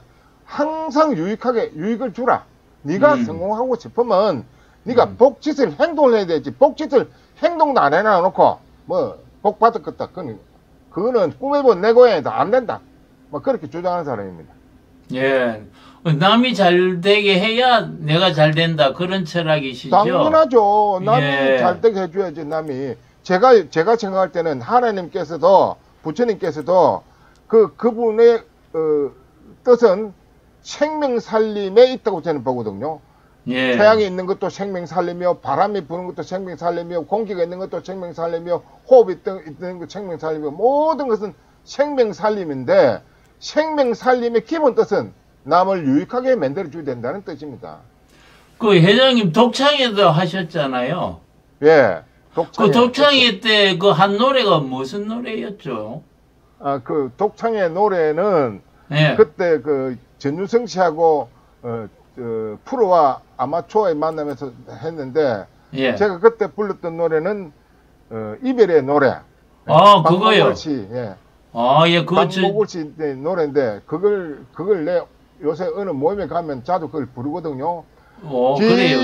항상 유익하게 유익을 주라. 네가 음. 성공하고 싶으면 네가 음. 복짓을 행동을 해야 되지. 복짓을 행동도 안 해놔 놓고 뭐 복 받았겠다. 그건 그거는 꿈에 본 내 고향이다. 안 된다. 뭐 그렇게 주장하는 사람입니다. 예. 남이 잘 되게 해야 내가 잘 된다. 그런 철학이시죠? 당연하죠. 남이 예. 잘 되게 해줘야지. 남이 제가 제가 생각할 때는 하나님께서도 부처님께서도 그 그분의 어, 뜻은 생명 살림에 있다고 저는 보거든요. 예. 태양이 있는 것도 생명 살림이요, 바람이 부는 것도 생명 살림이요, 공기가 있는 것도 생명 살림이요, 호흡이 있던, 있는 것 생명 살림이요, 모든 것은 생명 살림인데 생명 살림의 기본 뜻은 남을 유익하게 만들어줘야 된다는 뜻입니다. 그 회장님 독창회도 하셨잖아요. 예. 독창회. 그 독창회 때 그 한 노래가 무슨 노래였죠? 아, 그 독창의 노래는 예. 그때 그 전유성 씨하고 어, 어, 프로와 아마추어의 만남에서 했는데 예. 제가 그때 불렀던 노래는 어, 이별의 노래. 아, 그거요. 박목월 씨, 예. 아, 예, 그거 저, 박목월 씨 노래인데 그걸 그걸 내 요새 어느 모임에 가면 자주 그걸 부르거든요. 어, 그래요.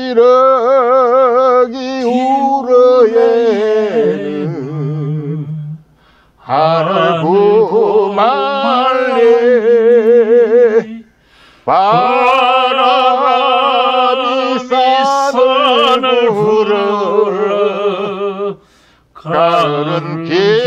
기러기 울어에는 하늘구 말래 바람이 산을 불어 가을은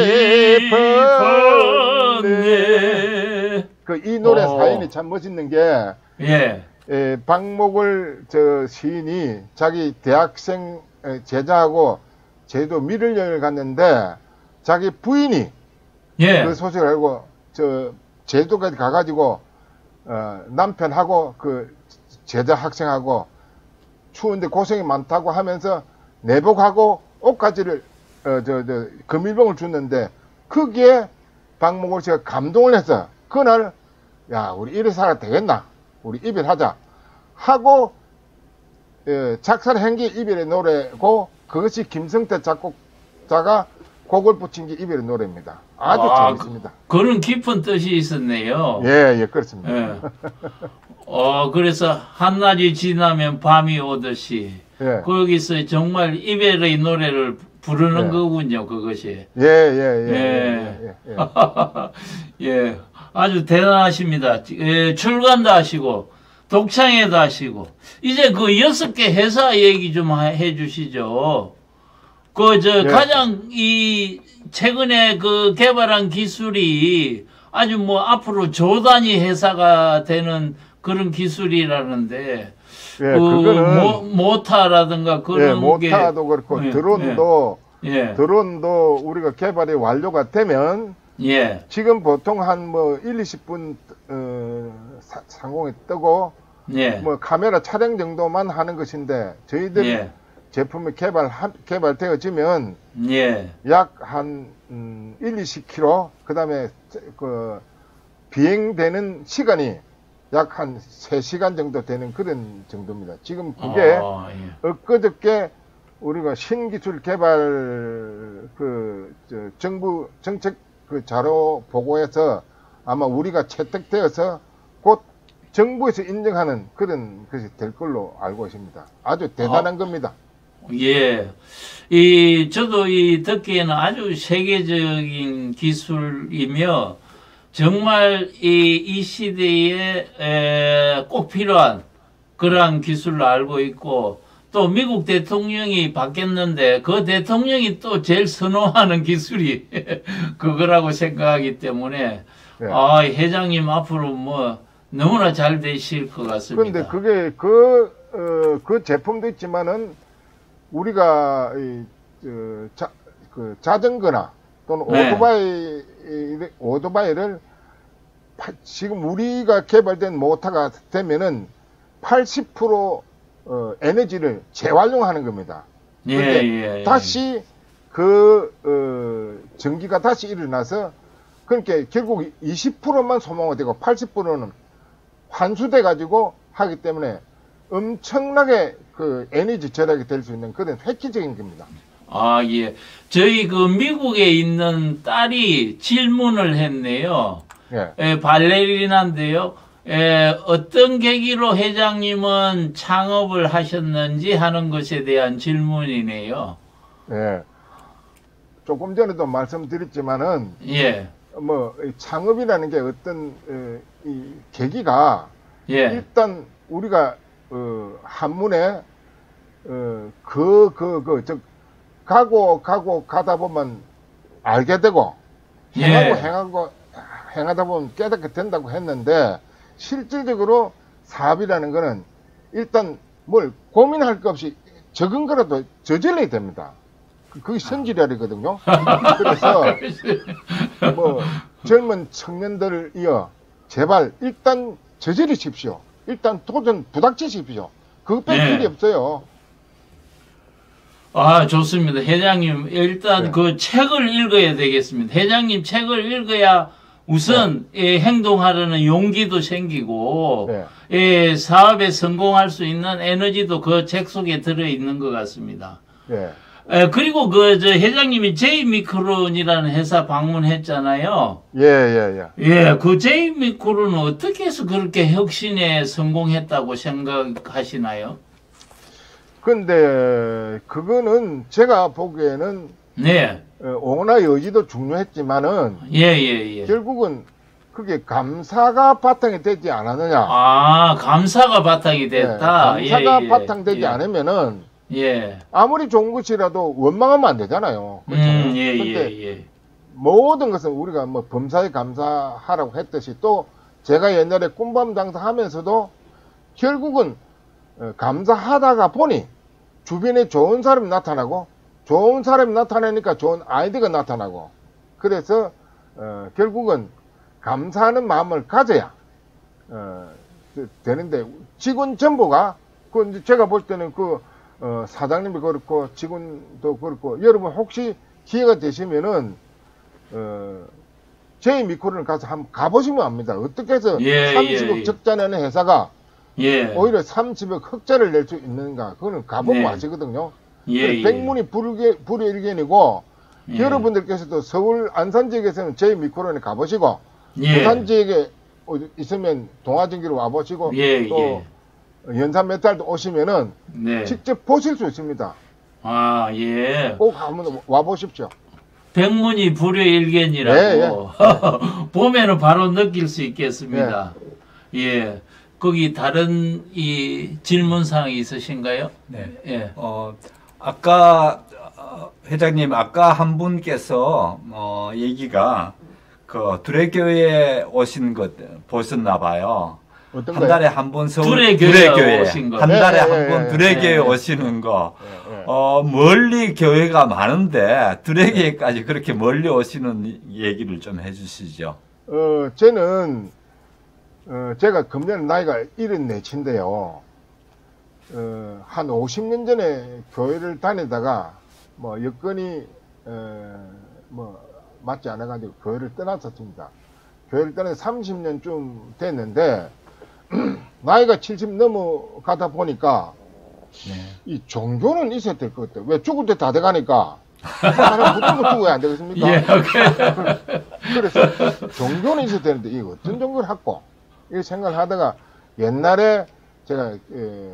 깊었네. 그 이 노래 어. 사연이 참 멋있는 게 예. 에, 박목을 저 시인이 자기 대학생 에, 제자하고 제주도 미를 여행을 갔는데 자기 부인이 예. 그 소식을 알고 저 제주도까지 가가지고 어, 남편하고 그 제자 학생하고 추운데 고생이 많다고 하면서 내복하고 옷가지를 어, 저, 저 금일봉을 줬는데 거기에 박목월 씨가 감동을 해서 그날 야 우리 이래 살아 되겠나 우리 이별하자 하고 예, 작사를 한 게 이별의 노래고 그것이 김성태 작곡자가 곡을 붙인 게 이별의 노래입니다. 아주 아, 재밌습니다. 그, 그런 깊은 뜻이 있었네요. 예, 예, 그렇습니다. 예. 어, 그래서 한낮이 지나면 밤이 오듯이 예, 거기서 정말 이별의 노래를 부르는 예. 거군요, 그것이. 예, 예, 예, 예. 예, 예, 예. 예, 아주 대단하십니다. 예, 출간도 하시고, 독창회도 하시고, 이제 그 여섯 개 회사 얘기 좀 하- 해주시죠. 그, 저, 예. 가장 이, 최근에 그 개발한 기술이 아주 뭐 앞으로 조단위 회사가 되는 그런 기술이라는데, 예, 그 그거는 모, 모타라든가 예, 그런 게. 모타도 그렇고 예, 드론도 예, 드론도 우리가 개발이 완료가 되면 예, 지금 보통 한 뭐 일, 이십 분 어, 사- 상공에 뜨고 예, 뭐 카메라 촬영 정도만 하는 것인데 저희들 예, 제품이 개발 개발되어지면 예, 약 한 음, 일, 이십 킬로미터 그다음에 그 비행되는 시간이 약 한 세 시간 정도 되는 그런 정도입니다. 지금 그게 아, 예. 엊그저께 우리가 신기술 개발 그 저, 정부 정책 그 자료 보고에서 아마 우리가 채택되어서 곧 정부에서 인정하는 그런 것이 될 걸로 알고 있습니다. 아주 대단한 겁니다. 예. 이, 저도 이 듣기에는 아주 세계적인 기술이며, 정말 이, 이 시대에 에, 꼭 필요한 그러한 기술로 알고 있고, 또 미국 대통령이 바뀌었는데, 그 대통령이 또 제일 선호하는 기술이 그거라고 생각하기 때문에, 네. 아, 회장님 앞으로 뭐, 너무나 잘 되실 것 같습니다. 그런데 그게 그, 어, 그 제품도 있지만은 우리가 이, 저, 자, 그 자전거나 또는 네. 오토바이, 오토바이를 파- 지금 우리가 개발된 모터가 되면은 팔십 퍼센트 어, 에너지를 재활용하는 겁니다. 예, 근데 예, 예. 다시 그 어, 전기가 다시 일어나서 그러니까 결국 이십 퍼센트만 소모가 되고 팔십 퍼센트는 환수돼 가지고 하기 때문에 엄청나게 그 에너지 절약이 될 수 있는 그런 획기적인 겁니다. 아, 예. 저희 그 미국에 있는 딸이 질문을 했네요. 예. 예, 발레리나인데요. 에, 어떤 계기로 회장님은 창업을 하셨는지 하는 것에 대한 질문이네요. 예. 조금 전에도 말씀드렸지만은 예, 뭐 이 창업이라는 게 어떤 어, 이 계기가 예, 일단 우리가 어, 한문에 어, 그, 그, 그, 즉, 가고, 가고, 가다 보면 알게 되고, 행하고, 예. 행하고, 행하다 보면 깨닫게 된다고 했는데, 실질적으로 사업이라는 거는 일단 뭘 고민할 것 없이 적은 거라도 저질러야 됩니다. 그- 그게 성질이거든요. 그래서, 뭐, 젊은 청년들이여, 제발, 일단 저지르십시오. 일단 도전 부닥치십시오. 그거 뺄 네. 필요 없어요. 아, 좋습니다. 회장님, 일단 네. 그 책을 읽어야 되겠습니다. 회장님 책을 읽어야 우선 예, 행동하려는 용기도 생기고, 네. 예, 사업에 성공할 수 있는 에너지도 그 책 속에 들어있는 것 같습니다. 네. 에, 그리고 그, 저, 회장님이 제이미크론이라는 회사 방문했잖아요. 예, 예, 예. 예, 그 제이미크론은 어떻게 해서 그렇게 혁신에 성공했다고 생각하시나요? 근데, 그거는 제가 보기에는, 네. 어, 오나 여지도 중요했지만은, 예, 예, 예. 결국은 그게 감사가 바탕이 되지 않았느냐. 아, 감사가 바탕이 예, 됐다. 감사가 예, 예, 바탕되지 예. 않으면은, 예. 아무리 좋은 것이라도 원망하면 안 되잖아요. 그렇잖아요. 음, 예, 근데 예, 예. 모든 것은 우리가 뭐 범사에 감사하라고 했듯이 또 제가 옛날에 꿈밤 장사하면서도 결국은 어, 감사하다가 보니 주변에 좋은 사람이 나타나고 좋은 사람이 나타나니까 좋은 아이디어가 나타나고 그래서 어, 결국은 감사하는 마음을 가져야 어, 되- 되는데 직원 전부가 그 이제 제가 볼 때는 그 어, 사장님이 그렇고 직원도 그렇고 여러분 혹시 기회가 되시면은 어, 제이 미코를 가서 한번 가보시면 압니다. 어떻게 해서 예, 삼십억 예, 예. 적자 내는 회사가 예. 오히려 삼십억 흑자를 낼 수 있는가? 그거는 가보면 네. 아시거든요. 예, 그래, 예. 백문이 불개, 불여일견이고 예. 여러분들께서도 서울 안산 지역에서는 제이 미코론에 가보시고 예. 부산 지역에 어, 있으면 동아전기로 와보시고 예, 또 예. 연산 메탈도 오시면은 네. 직접 보실 수 있습니다. 아, 예. 꼭 한번 와보십시오. 백문이 불여일견이라고. 예, 예. 보면은 바로 느낄 수 있겠습니다. 예. 거기 다른 이 질문 사항이 있으신가요? 네. 예. 어, 아까 어, 회장님 아까 한 분께서 어, 얘기가 그 두레교회 오신 것 보셨나 봐요. 어떤 한 거요? 달에 한 번 서울 두레교회 두레교회 오신 거. 한 달에 예, 예, 한 번 예, 두레교회 예. 오시는 거. 예, 예. 어, 멀리 교회가 많은데 두레교회까지 그렇게 멀리 오시는 얘기를 좀 해주시죠. 어, 저는, 어, 제가 금년 나이가 칠십사인데요. 어, 한 오십 년 전에 교회를 다니다가, 뭐, 여건이, 어, 뭐, 맞지 않아가지고 교회를 떠났었습니다. 교회를 떠나서 삼십 년쯤 됐는데, 나이가 칠십 넘어가다 보니까, 네. 이 종교는 있어야 될 것 같아요. 왜 죽을 때 다 돼가니까, 사람 붙은 거 두고 왜 안 되겠습니까? 예, 오케이. 그래서 종교는 있어야 되는데 이거 어떤 종교를 갖고 이 생각을 하다가 옛날에 제가 에,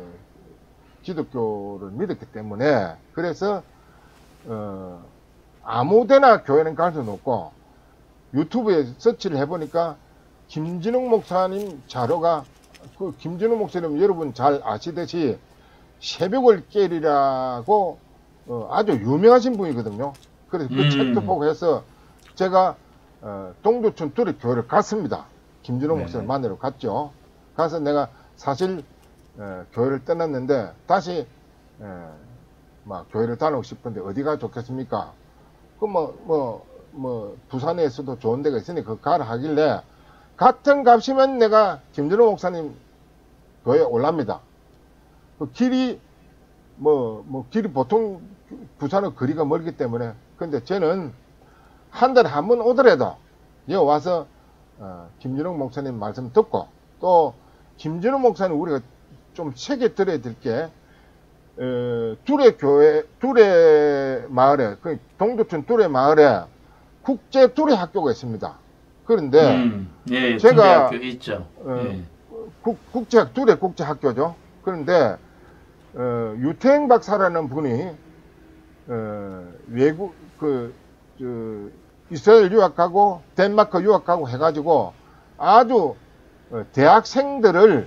기독교를 믿었기 때문에 그래서 어, 아무데나 교회는 갈 수는 없고 유튜브에 서치를 해보니까 김진웅 목사님 자료가 그 김진웅 목사님 여러분 잘 아시듯이 새벽을 깨리라고 어, 아주 유명하신 분이거든요. 그래서 그 음. 책도 보고 해서 제가 어, 동두천 둘의 교회를 갔습니다. 김준호 네. 목사님 만나러 갔죠. 가서 내가 사실 어, 교회를 떠났는데 다시 어, 막 교회를 다니고 싶은데 어디가 좋겠습니까? 그 뭐 뭐 뭐 부산에서도 좋은 데가 있으니 그 가라 하길래 같은 값이면 내가 김준호 목사님 교회에 올랍니다. 그 길이 뭐, 뭐, 길이 보통 부산은 거리가 멀기 때문에. 근데 저는 한 달에 한 번 오더라도, 여기 와서, 어, 김준호 목사님 말씀 듣고, 또, 김준호 목사님 우리가 좀 새겨 들어야 될 게, 어, 두레 교회, 두레 마을에, 그 동두천 두레 마을에 국제 두레 학교가 있습니다. 그런데, 음, 예, 제가, 제가 있죠. 어, 예. 국, 국제학, 둘의 국제학교죠. 그런데, 어, 유태행 박사라는 분이, 어, 외국, 그, 저, 이스라엘 유학하고, 덴마크 유학하고 해가지고, 아주, 어, 대학생들을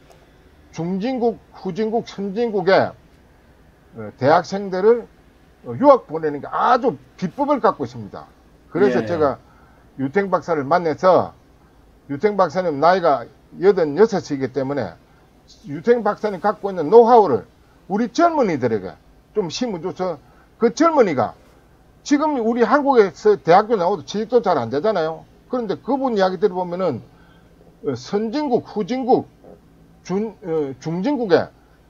중진국, 후진국, 선진국에, 어, 대학생들을 유학 보내는 게 아주 비법을 갖고 있습니다. 그래서 예. 제가 유태행 박사를 만나서, 유태행 박사님 나이가 여든여섯이기 때문에 유태행 박사님 갖고 있는 노하우를 우리 젊은이들에게 좀 심어줘서 그 젊은이가 지금 우리 한국에서 대학교 나와도 취직도 잘 안 되잖아요. 그런데 그분 이야기 들어보면은 선진국, 후진국, 중, 어, 중진국에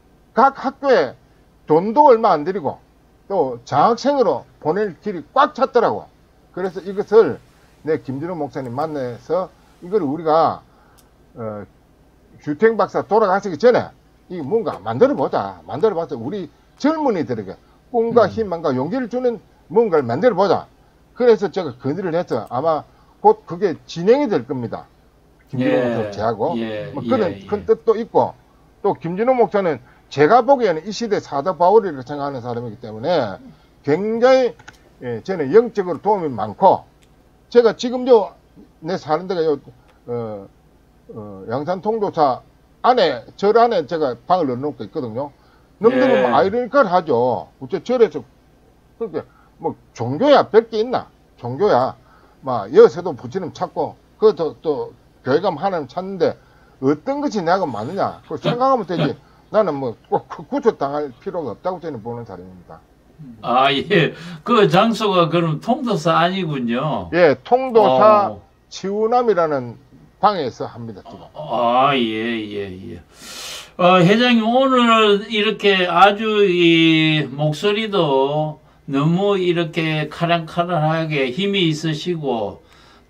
각 학교에 돈도 얼마 안 들이고 또 장학생으로 보낼 길이 꽉 찼더라고. 그래서 이것을 내 김진호 목사님 만나서 이걸 우리가 어, 유태행 박사 돌아가시기 전에 이 뭔가 만들어보자. 만들어봐서 우리 젊은이들에게 꿈과 음. 희망과 용기를 주는 뭔가를 만들어보자. 그래서 제가 건의를 해서 아마 곧 그게 진행이 될 겁니다. 김진호 예. 목사 제하고 예. 뭐 그런 예. 큰 뜻도 있고 또 김진호 목사는 제가 보기에는 이 시대 사도 바울이라고 생각하는 사람이기 때문에 굉장히 예, 저는 영적으로 도움이 많고 제가 지금 요 내 사는 데가 요 어, 어, 양산 통도사 안에 절 안에 제가 방을 넣어놓고 있거든요. 놈들은 예. 뭐 아이러니컬 하죠. 어째 절에서 그렇게 뭐 종교야 별 게 있나? 종교야 막 여기서도 부처님 찾고 그것도 또 교회 가면 하나님 찾는데 어떤 것이 내가 맞느냐? 그걸 생각하면 되지. 나는 뭐 꼭 구속당할 필요가 없다고 저는 보는 사람입니다. 아, 예. 그 장소가 그럼 통도사 아니군요. 예, 통도사 어. 치우남이라는 방에서 합니다, 지금. 아, 예, 예, 예. 어, 회장님, 오늘 이렇게 아주 이 목소리도 너무 이렇게 카랑카랑하게 힘이 있으시고,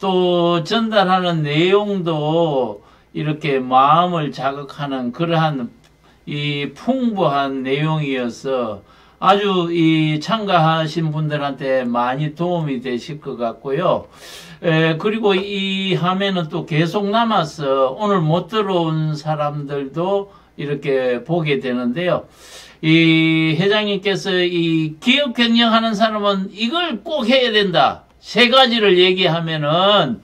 또 전달하는 내용도 이렇게 마음을 자극하는 그러한 이 풍부한 내용이어서 아주 이 참가하신 분들한테 많이 도움이 되실 것 같고요. 에, 그리고 이 화면은 또 계속 남아서 오늘 못 들어온 사람들도 이렇게 보게 되는데요. 이 회장님께서 이 기업 경영하는 사람은 이걸 꼭 해야 된다. 세 가지를 얘기하면은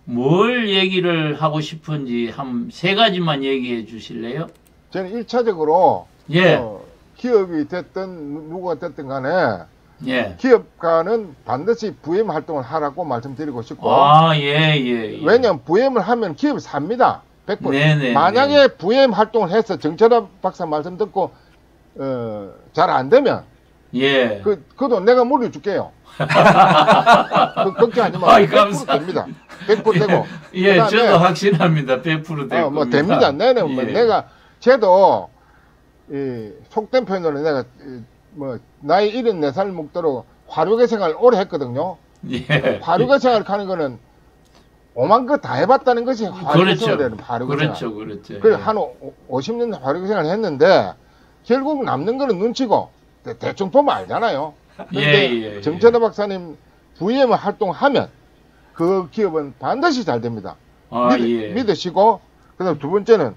뭘 얘기를 하고 싶은지 한 세 가지만 얘기해 주실래요? 저는 일차적으로 예. 어, 기업이 됐든 누구가 됐든 간에 예. 기업가는 반드시 브이엠 활동을 하라고 말씀드리고 싶고 아, 예, 예. 예. 왜냐하면 브이엠을 하면 기업이 삽니다. 백 퍼센트. 네네. 만약에 브이엠 활동을 해서 정철합 박사 말씀 듣고 어, 잘 안 되면 예. 그, 그 돈 내가 물려줄게요. 그, 걱정하지 마. 아이, 백 퍼센트 감사합니다. 됩니다. 백 퍼센트 되고. 예, 그다음에 저도 확신합니다. 백 퍼센트 될 어, 뭐 겁니다. 됩니다. 내는 뭐 예. 내가 쟤도 이 속된 표현으로 내가 이, 뭐 나이 일흔네 살 먹도록 화류계 생활을 오래 했거든요. 예. 화류계 생활을 하는 거는 오만 거 다 해봤다는 것이 화류계 그렇죠. 생활이라는 화류계 생활. 그렇죠, 그렇죠. 그래 예. 한 오십 년 화류계 생활을 했는데 결국 남는 거는 눈치고 대- 대충 보면 알잖아요. 예, 근데 예, 예. 정철호 박사님 브이엠 활동하면 그 기업은 반드시 잘 됩니다. 아, 믿, 예. 믿으시고 그다음 두 번째는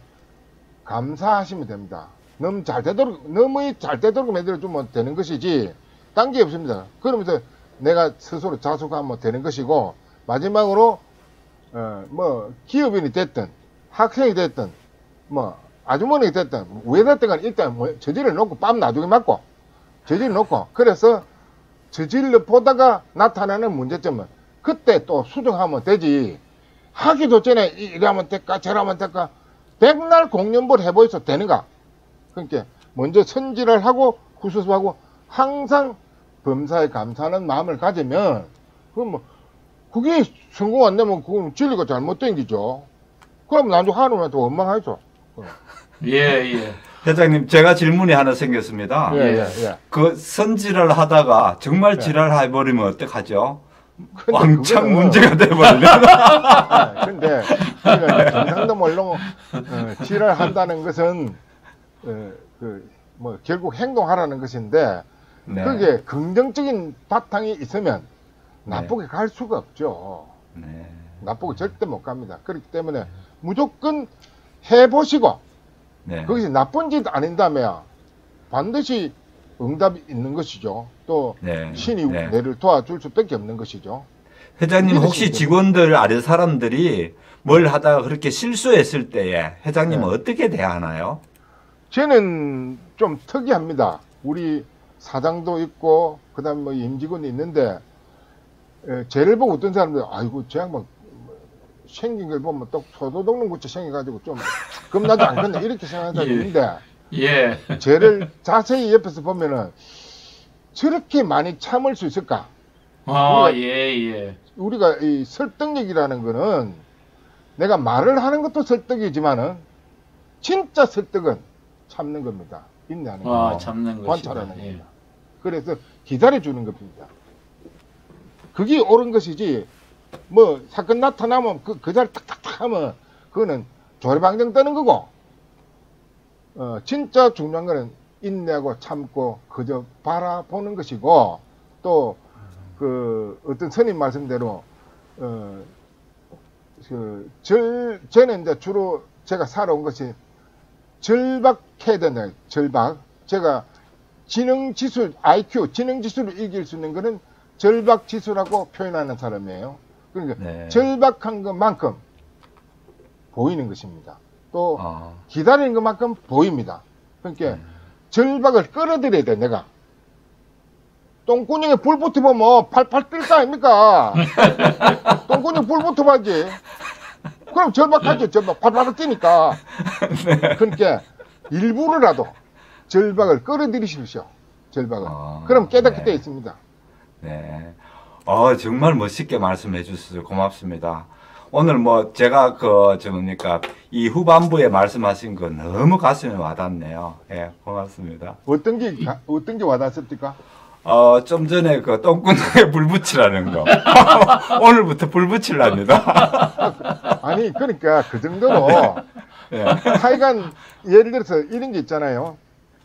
감사하시면 됩니다. 너무 잘 되도록 너무 잘 되도록 만들어주면 되는 것이지 딴 게 없습니다. 그러면서 내가 스스로 자숙하면 되는 것이고 마지막으로 어, 뭐 기업인이 됐든 학생이 됐든 뭐 아주머니가 됐든 왜 됐든 간에 일단 뭐 저지를 놓고 빰 나중에 맞고 저지를 놓고 그래서 저질러 보다가 나타나는 문제점은 그때 또 수정하면 되지. 하기도 전에 이- 이러면 될까 저러면 될까 백날 공연볼 해보이소 되는가. 그러니까 먼저 선지를 하고 후수습하고 항상 범사에 감사하는 마음을 가지면 그럼 뭐 그게 성공 안 되면 그건 진리가 잘못된 기죠. 그럼 나중에 하루만 더 원망하죠. 예, 예. 회장님, 제가 질문이 하나 생겼습니다. 예, 예, 예. 그 선지를 하다가 정말 예. 지랄해버리면 어떡하죠? 근데 왕창 그거는- 문제가 돼버리면. 아, 근데 우리가 경상도 몰롱 어, 지랄한다는 것은 어, 그, 뭐 결국 행동하라는 것인데 네. 그게 긍정적인 바탕이 있으면 나쁘게 갈 수가 없죠. 네. 나쁘게 절대 못 갑니다. 그렇기 때문에 무조건 해보시고 네. 거기서 나쁜 짓 아닌다면 반드시 응답이 있는 것이죠. 또 네. 신이 네. 내를 도와줄 수밖에 없는 것이죠. 회장님 혹시 믿으시면 직원들 아래 사람들이 뭘 하다가 그렇게 실수했을 때에 회장님은 네. 어떻게 대하나요? 쟤는 좀 특이합니다. 우리 사장도 있고 그다음 뭐 임직원이 있는데 에, 쟤를 보고 어떤 사람들 아이고 쟤 양반 생긴 걸 보면 또 소도둑놈같이 생겨가지고 좀 겁나지 않겠네 이렇게 생각하는 사람이 예. 있는데 예. 쟤를 자세히 옆에서 보면은 저렇게 많이 참을 수 있을까? 아, 예, 예. 우리가 이 설득력이라는 거는 내가 말을 하는 것도 설득이지만은 진짜 설득은 참는 겁니다. 인내하는 아, 겁니다. 참는 것이다. 관찰하는 예. 겁니다. 그래서 기다려주는 겁니다. 그게 옳은 것이지 뭐 사건 나타나면 그, 그 자리 탁탁탁 하면 그거는 조리방정 떠는 거고 어, 진짜 중요한 거는 인내하고 참고 그저 바라보는 것이고 또 그 어떤 스님 말씀대로 어, 그 절, 저는 이제 주로 제가 살아온 것이 절박해야 된다. 절박. 제가 지능 지수, 아이큐, 지능 지수를 이길 수 있는 거는 절박 지수라고 표현하는 사람이에요. 그러니까 네. 절박한 것만큼 보이는 것입니다. 또 아, 기다리는 것만큼 보입니다. 그러니까 절박을 끌어들여야 돼, 내가. 똥구녕에 불 붙어보면 팔팔 뜰 거 아닙니까? 똥구녕에 불 붙어봐야지. 그럼 절박하죠, 절박. 팔팔 뛰니까. 그러니까 일부러라도 절박을 끌어들이십시오. 절박을. 아, 그럼 깨닫게 네. 되어 있습니다. 네. 어, 정말 멋있게 말씀해 주셔서 고맙습니다. 오늘 뭐 제가 그, 저 뭡니까, 이 후반부에 말씀하신 거 너무 가슴에 와닿네요. 예, 고맙습니다. 어떤 게, 가- 어떤 게 와닿습니까? 어, 좀 전에 그 똥구멍에 불 붙이라는 거. 오늘부터 불 붙이랍니다. 아니, 그러니까 그 정도로 예. 하여간 예를 들어서 이런 게 있잖아요.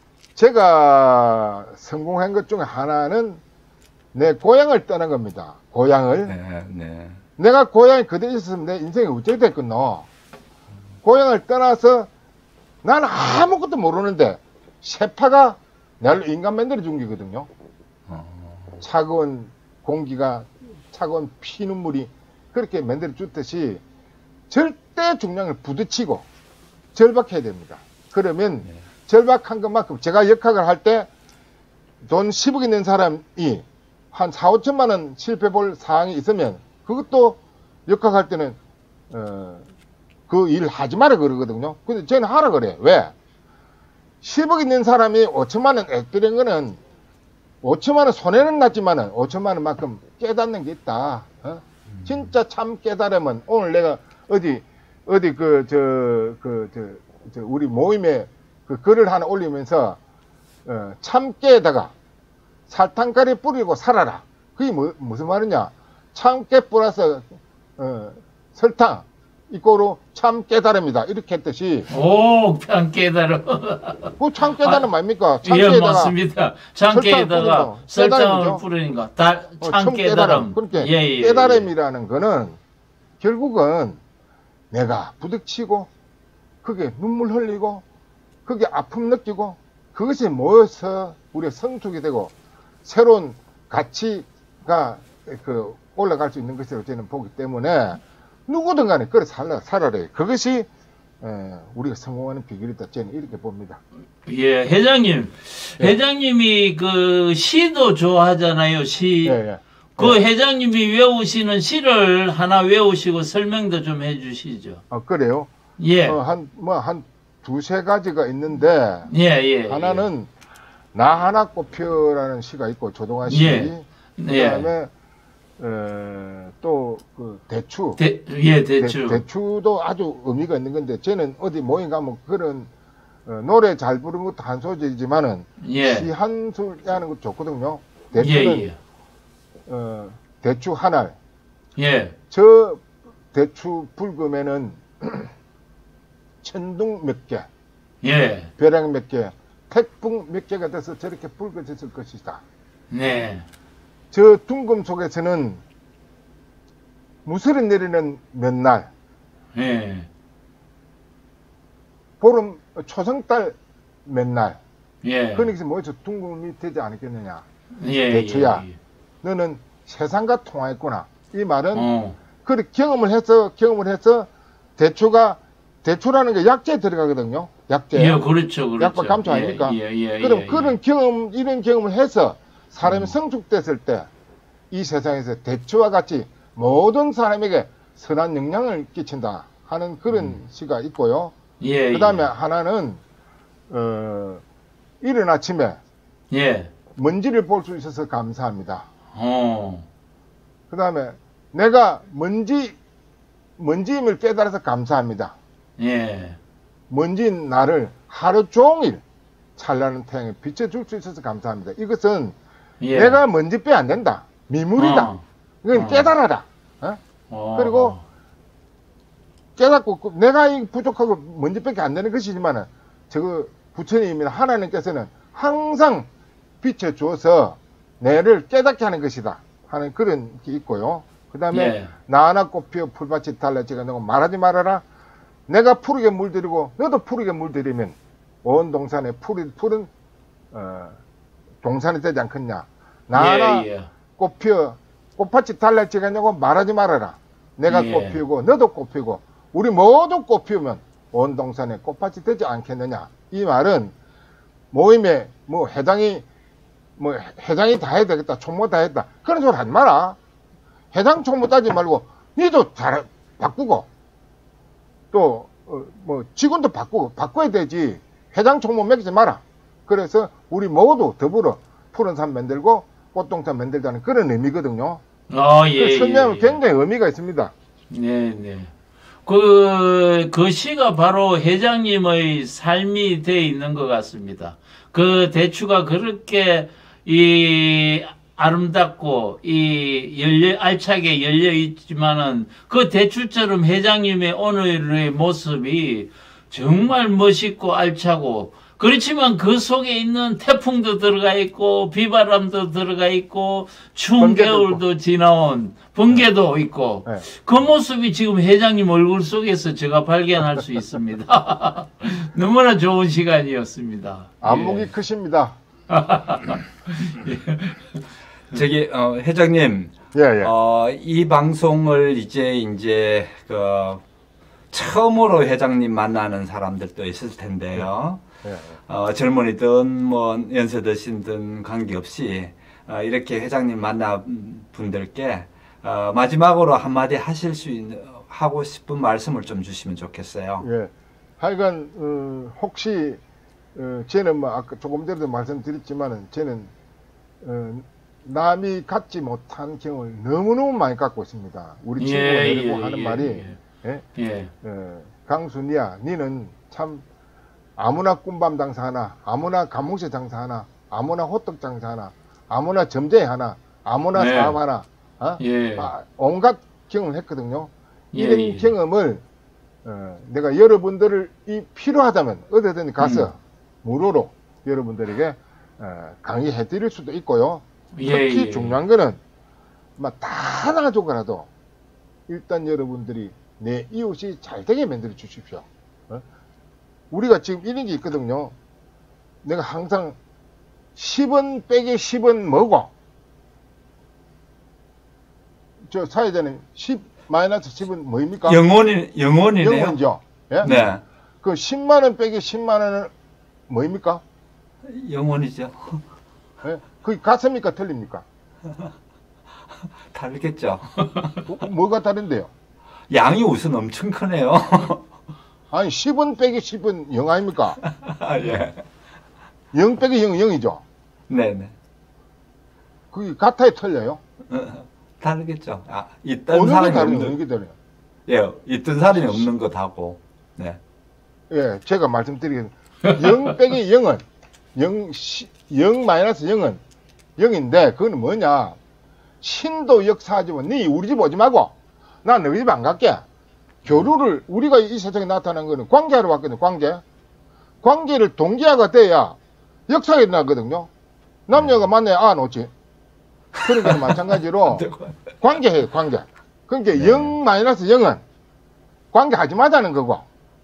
제가 성공한 것 중에 하나는 내 고향을 떠난 겁니다. 고향을. 네, 네. 내가 고향에 그대로 있었으면 내 인생이 어떻게 됐겠노? 고향을 떠나서 나는 아무것도 모르는데 세파가 나를 인간 만들어 준 게거든요. 어, 차가운 공기가 차가운 피눈물이 그렇게 만들어 줬듯이 절대 중량을 부딪히고 절박해야 됩니다. 그러면 네. 절박한 것만큼 제가 역학을 할 때 돈 십억 있는 사람이 한 사, 오천만 원 실패 볼 사항이 있으면 그것도 역학할 때는 어, 그 일 하지 마라 그러거든요. 근데 저는 하라 그래. 왜? 십억 있는 사람이 오천만 원 액들인 거는 오천만 원 손해는 났지만은 오천만 원만큼 깨닫는 게 있다. 어? 진짜 참 깨달으면 오늘 내가 어디 어디 그 저 그 저 저 우리 모임에 그 글을 하나 올리면서 어, 참깨에다가 설탕가루 뿌리고 살아라. 그게 뭐, 무슨 말이냐? 참깨 뿌려서 어, 설탕 이거로 참 깨달음이다. 이렇게 했듯이 오, 참 깨달음. 그 참 깨달음 아닙니까? 예, 참깨에다가 맞습니다. 참깨에다가 설탕 설탕을 뿌리고 뿌리니까 다, 어, 참 참 깨달음. 그러니까 예, 예, 깨달음이라는 거는 결국은 내가 부딪히고 그게 눈물 흘리고 그게 아픔 느끼고 그것이 모여서 우리의 성숙이 되고 새로운 가치가 그 올라갈 수 있는 것이라고 저는 보기 때문에 누구든 간에 그래 살아, 살아라. 그것이 에, 우리가 성공하는 비결이다. 저는 이렇게 봅니다. 예, 회장님. 예. 회장님이 그 시도 좋아하잖아요, 시. 예, 예. 그 예. 회장님이 외우시는 시를 하나 외우시고 설명도 좀 해주시죠. 어, 그래요? 예. 어, 한, 뭐, 한 두세 가지가 있는데, 예, 예. 하나는 나 하나 꽃펴라는 시가 있고, 조동아 씨. 예. 그 예. 다음에, 또, 그, 대추. 대, 예, 대충. 대, 추도 아주 의미가 있는 건데, 저는 어디 모임 가면 그런, 어, 노래 잘 부르는 것도 한 소절이지만은, 예. 시 한 술 하는 것도 좋거든요. 예, 대추는, 예. 어, 대추 한 알. 예. 저 대추 붉으면은, 천둥 몇 개, 예. 벼랑 몇 개, 태풍 몇 개가 돼서 저렇게 붉어졌을 것이다. 네. 저 둥금 속에서는 무슬이 내리는 몇 날, 예. 보름 초승달 맨날 예. 그러니까 모여서 둥근이 되지 않았겠느냐. 예, 대추야. 예, 예. 너는 세상과 통하였구나. 이 말은 어. 그 경험을 해서 경험을 해서 대추가 대추라는 게 약재에 들어가거든요. 약재. 예, 그렇죠, 그렇죠. 약과 감초 아닙니까? 예, 예, 예, 그럼 예, 그런 예. 경험 이런 경험을 해서 사람이 음. 성숙됐을 때 이 세상에서 대추와 같이 모든 사람에게 선한 영향을 끼친다 하는 그런 음. 시가 있고요. 예, 그 다음에 예. 하나는 어, 이른 아침에 예. 먼지를 볼 수 있어서 감사합니다. 어. 그 다음에 내가 먼지 먼지임을 깨달아서 감사합니다. 예. 먼지인 나를 하루 종일 찬란한 태양에 비춰줄 수 있어서 감사합니다. 이것은 예. 내가 먼지 빼 안 된다. 미물이다. 어. 이건 어. 깨달아라. 어? 어. 그리고 깨닫고 그 내가 이 부족하고 먼지밖에 안 되는 것이지만은 저거 부처님이나 하나님께서는 항상 비춰주어서 내를 깨닫게 하는 것이다 하는 그런 게 있고요. 그 다음에 예. 나 하나 꽃피어 풀밭이 달라지가 너고 말하지 말아라. 내가 푸르게 물들이고 너도 푸르게 물들이면 온 동산에 푸른 푸른 어, 동산이 되지 않겠냐. 나 하나 예, 예. 꽃피어 꽃밭이 달라지겠냐고 말하지 말아라. 내가 예. 꽃피우고 너도 꽃피우고 우리 모두 꽃피우면 온 동산에 꽃밭이 되지 않겠느냐. 이 말은 모임에 뭐 회장이 뭐 회장이 다 해야 되겠다. 총무 다 했다. 그런 소리 하지 마라. 회장 총무 따지 말고 니도 잘 바꾸고 또 뭐 직원도 바꾸고 바꿔야 되지. 회장 총무 매기지 마라. 그래서 우리 모두 더불어 푸른 산 만들고 꽃동산 만들자는 그런 의미거든요. 어, 예. 그 설명은 예, 예. 굉장히 의미가 있습니다. 네, 네. 그, 그 시가 바로 회장님의 삶이 돼 있는 것 같습니다. 그 대추가 그렇게 이 아름답고 이 열려, 알차게 열려 있지만은 그 대추처럼 회장님의 오늘의 모습이 정말 멋있고 알차고 그렇지만 그 속에 있는 태풍도 들어가 있고 비바람도 들어가 있고 추운 번개도 겨울도 지나온 번개도 있고 네. 그 모습이 지금 회장님 얼굴 속에서 제가 발견할 수 있습니다. 너무나 좋은 시간이었습니다. 안목이 예. 크십니다. 저기 어, 회장님, 예, 예. 어, 이 방송을 이제 이제 그 처음으로 회장님 만나는 사람들도 있을 텐데요. 예, 예. 어, 젊은이든 뭐 연세 드신든 관계없이 어, 이렇게 회장님 만나 분들께 어, 마지막으로 한마디 하실 수 있는 하고 싶은 말씀을 좀 주시면 좋겠어요. 예. 하여간 어, 혹시 어, 저는 뭐 아까 조금 전에도 말씀드렸지만은 저는 어, 남이 갖지 못한 경험을 너무너무 많이 갖고 있습니다. 우리 친구가 예, 내리고 예, 하는 예, 말이 예. 예? 예. 어, 강순이야, 니는 참 아무나 꿈밤 장사하나, 아무나 감옥새 장사하나, 아무나 호떡 장사하나, 아무나 점쟁이 하나, 아무나 네. 사업 하나, 어? 예. 아, 온갖 경험을 했거든요. 예, 이런 예. 경험을 어, 내가 여러분들을 이 필요하다면 어디든 가서 음. 무료로 여러분들에게 어, 강의해 드릴 수도 있고요. 예, 특히 예. 중요한 거는 막 다 놔주더라도 일단 여러분들이 내 이웃이 잘 되게 만들어 주십시오. 어? 우리가 지금 이런 게 있거든요. 내가 항상 십 원 빼기 십 원 뭐고? 저 사회자님 십 마이너스 십은 뭐입니까? 영혼이 영혼이네요. 영원이죠. 예? 네, 그 십만 원 빼기 십만 원은 뭐입니까? 영혼이죠. 예? 그게 같습니까? 틀립니까? 다르겠죠. 뭐- 뭐가 다른데요? 양이 우선 엄청 크네요. 아니 십 원 빼기 십은 영 아닙니까? 아, 예. 영 빼기 영은 영이죠. 네네. 그게 같아요, 틀려요? 어, 다르겠죠. 아, 있던 어느 게 사람이 다르냐, 없는, 어느 게 다르냐? 예, 있던 사람이 없는 것하고, 네. 예, 제가 말씀드리겠습니다. 영 빼기 영은 영, 시, 영 마이너스 영은 영인데 그건 뭐냐? 신도 역사하지만 네 우리 집 오지 말고 나 너희 집 안 갈게. 교류를 우리가 이 세상에 나타난 거는 관계하러 왔거든요. 관계. 관계를 동기화가 돼야 역사가 일어나거든요. 남녀가 만나야 안 오지. 그러니까 마찬가지로 관계해요. 관계. 그러니까 네. 영 마이너스 영은 관계하지 말자는 거고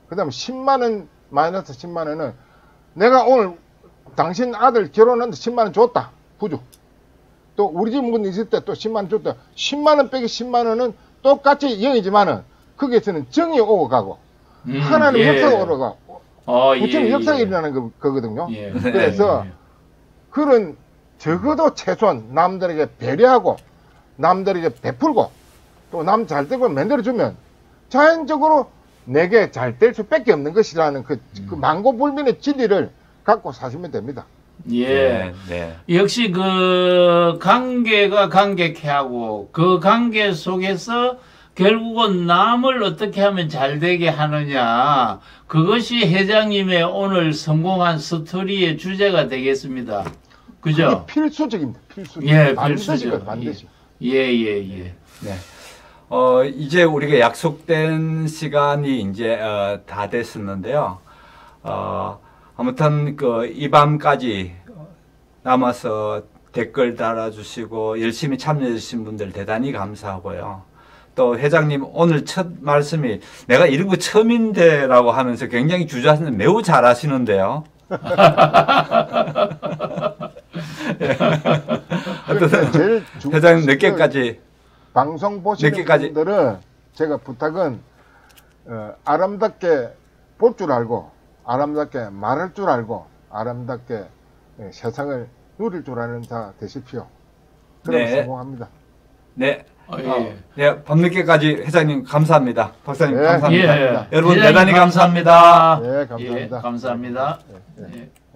그 다음에 십만 원, 마이너스 십만 원은 내가 오늘 당신 아들 결혼하는데 십만 원 줬다. 부주. 또 우리 집 문 있을 때 또 십만 원 줬다. 십만 원 빼기 십만 원은 똑같이 영이지만은 거기에서는 정이 오고 가고 음, 하나는 예. 역사가 오러가 어, 우체는 예, 역사가 예. 일어나는 거, 거거든요. 예. 그래서 예. 그런 적어도 최소한 남들에게 배려하고 남들에게 베풀고 또 남 잘 되고 만들어주면 자연적으로 내게 잘 될 수밖에 없는 것이라는 그, 그 망고불민의 진리를 갖고 사시면 됩니다. 예. 네. 역시 그 관계가 관객해 하고 그 관계 속에서 결국은 남을 어떻게 하면 잘 되게 하느냐. 그것이 회장님의 오늘 성공한 스토리의 주제가 되겠습니다. 그죠? 그게 필수적입니다. 필수적. 예, 반드시 필수적. 그래요, 반드시. 예, 예, 예. 네. 어, 이제 우리가 약속된 시간이 이제, 어, 다 됐었는데요. 어, 아무튼 그 이 밤까지 남아서 댓글 달아주시고 열심히 참여해주신 분들 대단히 감사하고요. 또 회장님 오늘 첫 말씀이 내가 이런 거 처음인데라고 하면서 굉장히 주저하시는 매우 잘하시는데요. 그러니까 제일 중- 회장님 늦게까지 방송 보시는 늦게까지. 분들은 제가 부탁은 어, 아름답게 볼 줄 알고 아름답게 말할 줄 알고 아름답게 예, 세상을 누릴 줄 아는 자 되십시오. 그럼 네. 성공합니다. 네. 어, 어, 예. 네, 밤늦게까지 회장님 감사합니다. 박사님 네, 감사합니다. 예. 여러분 회장님 대단히 감사합니다. 네, 감사합니다. 예, 감사합니다. 네, 네. 예.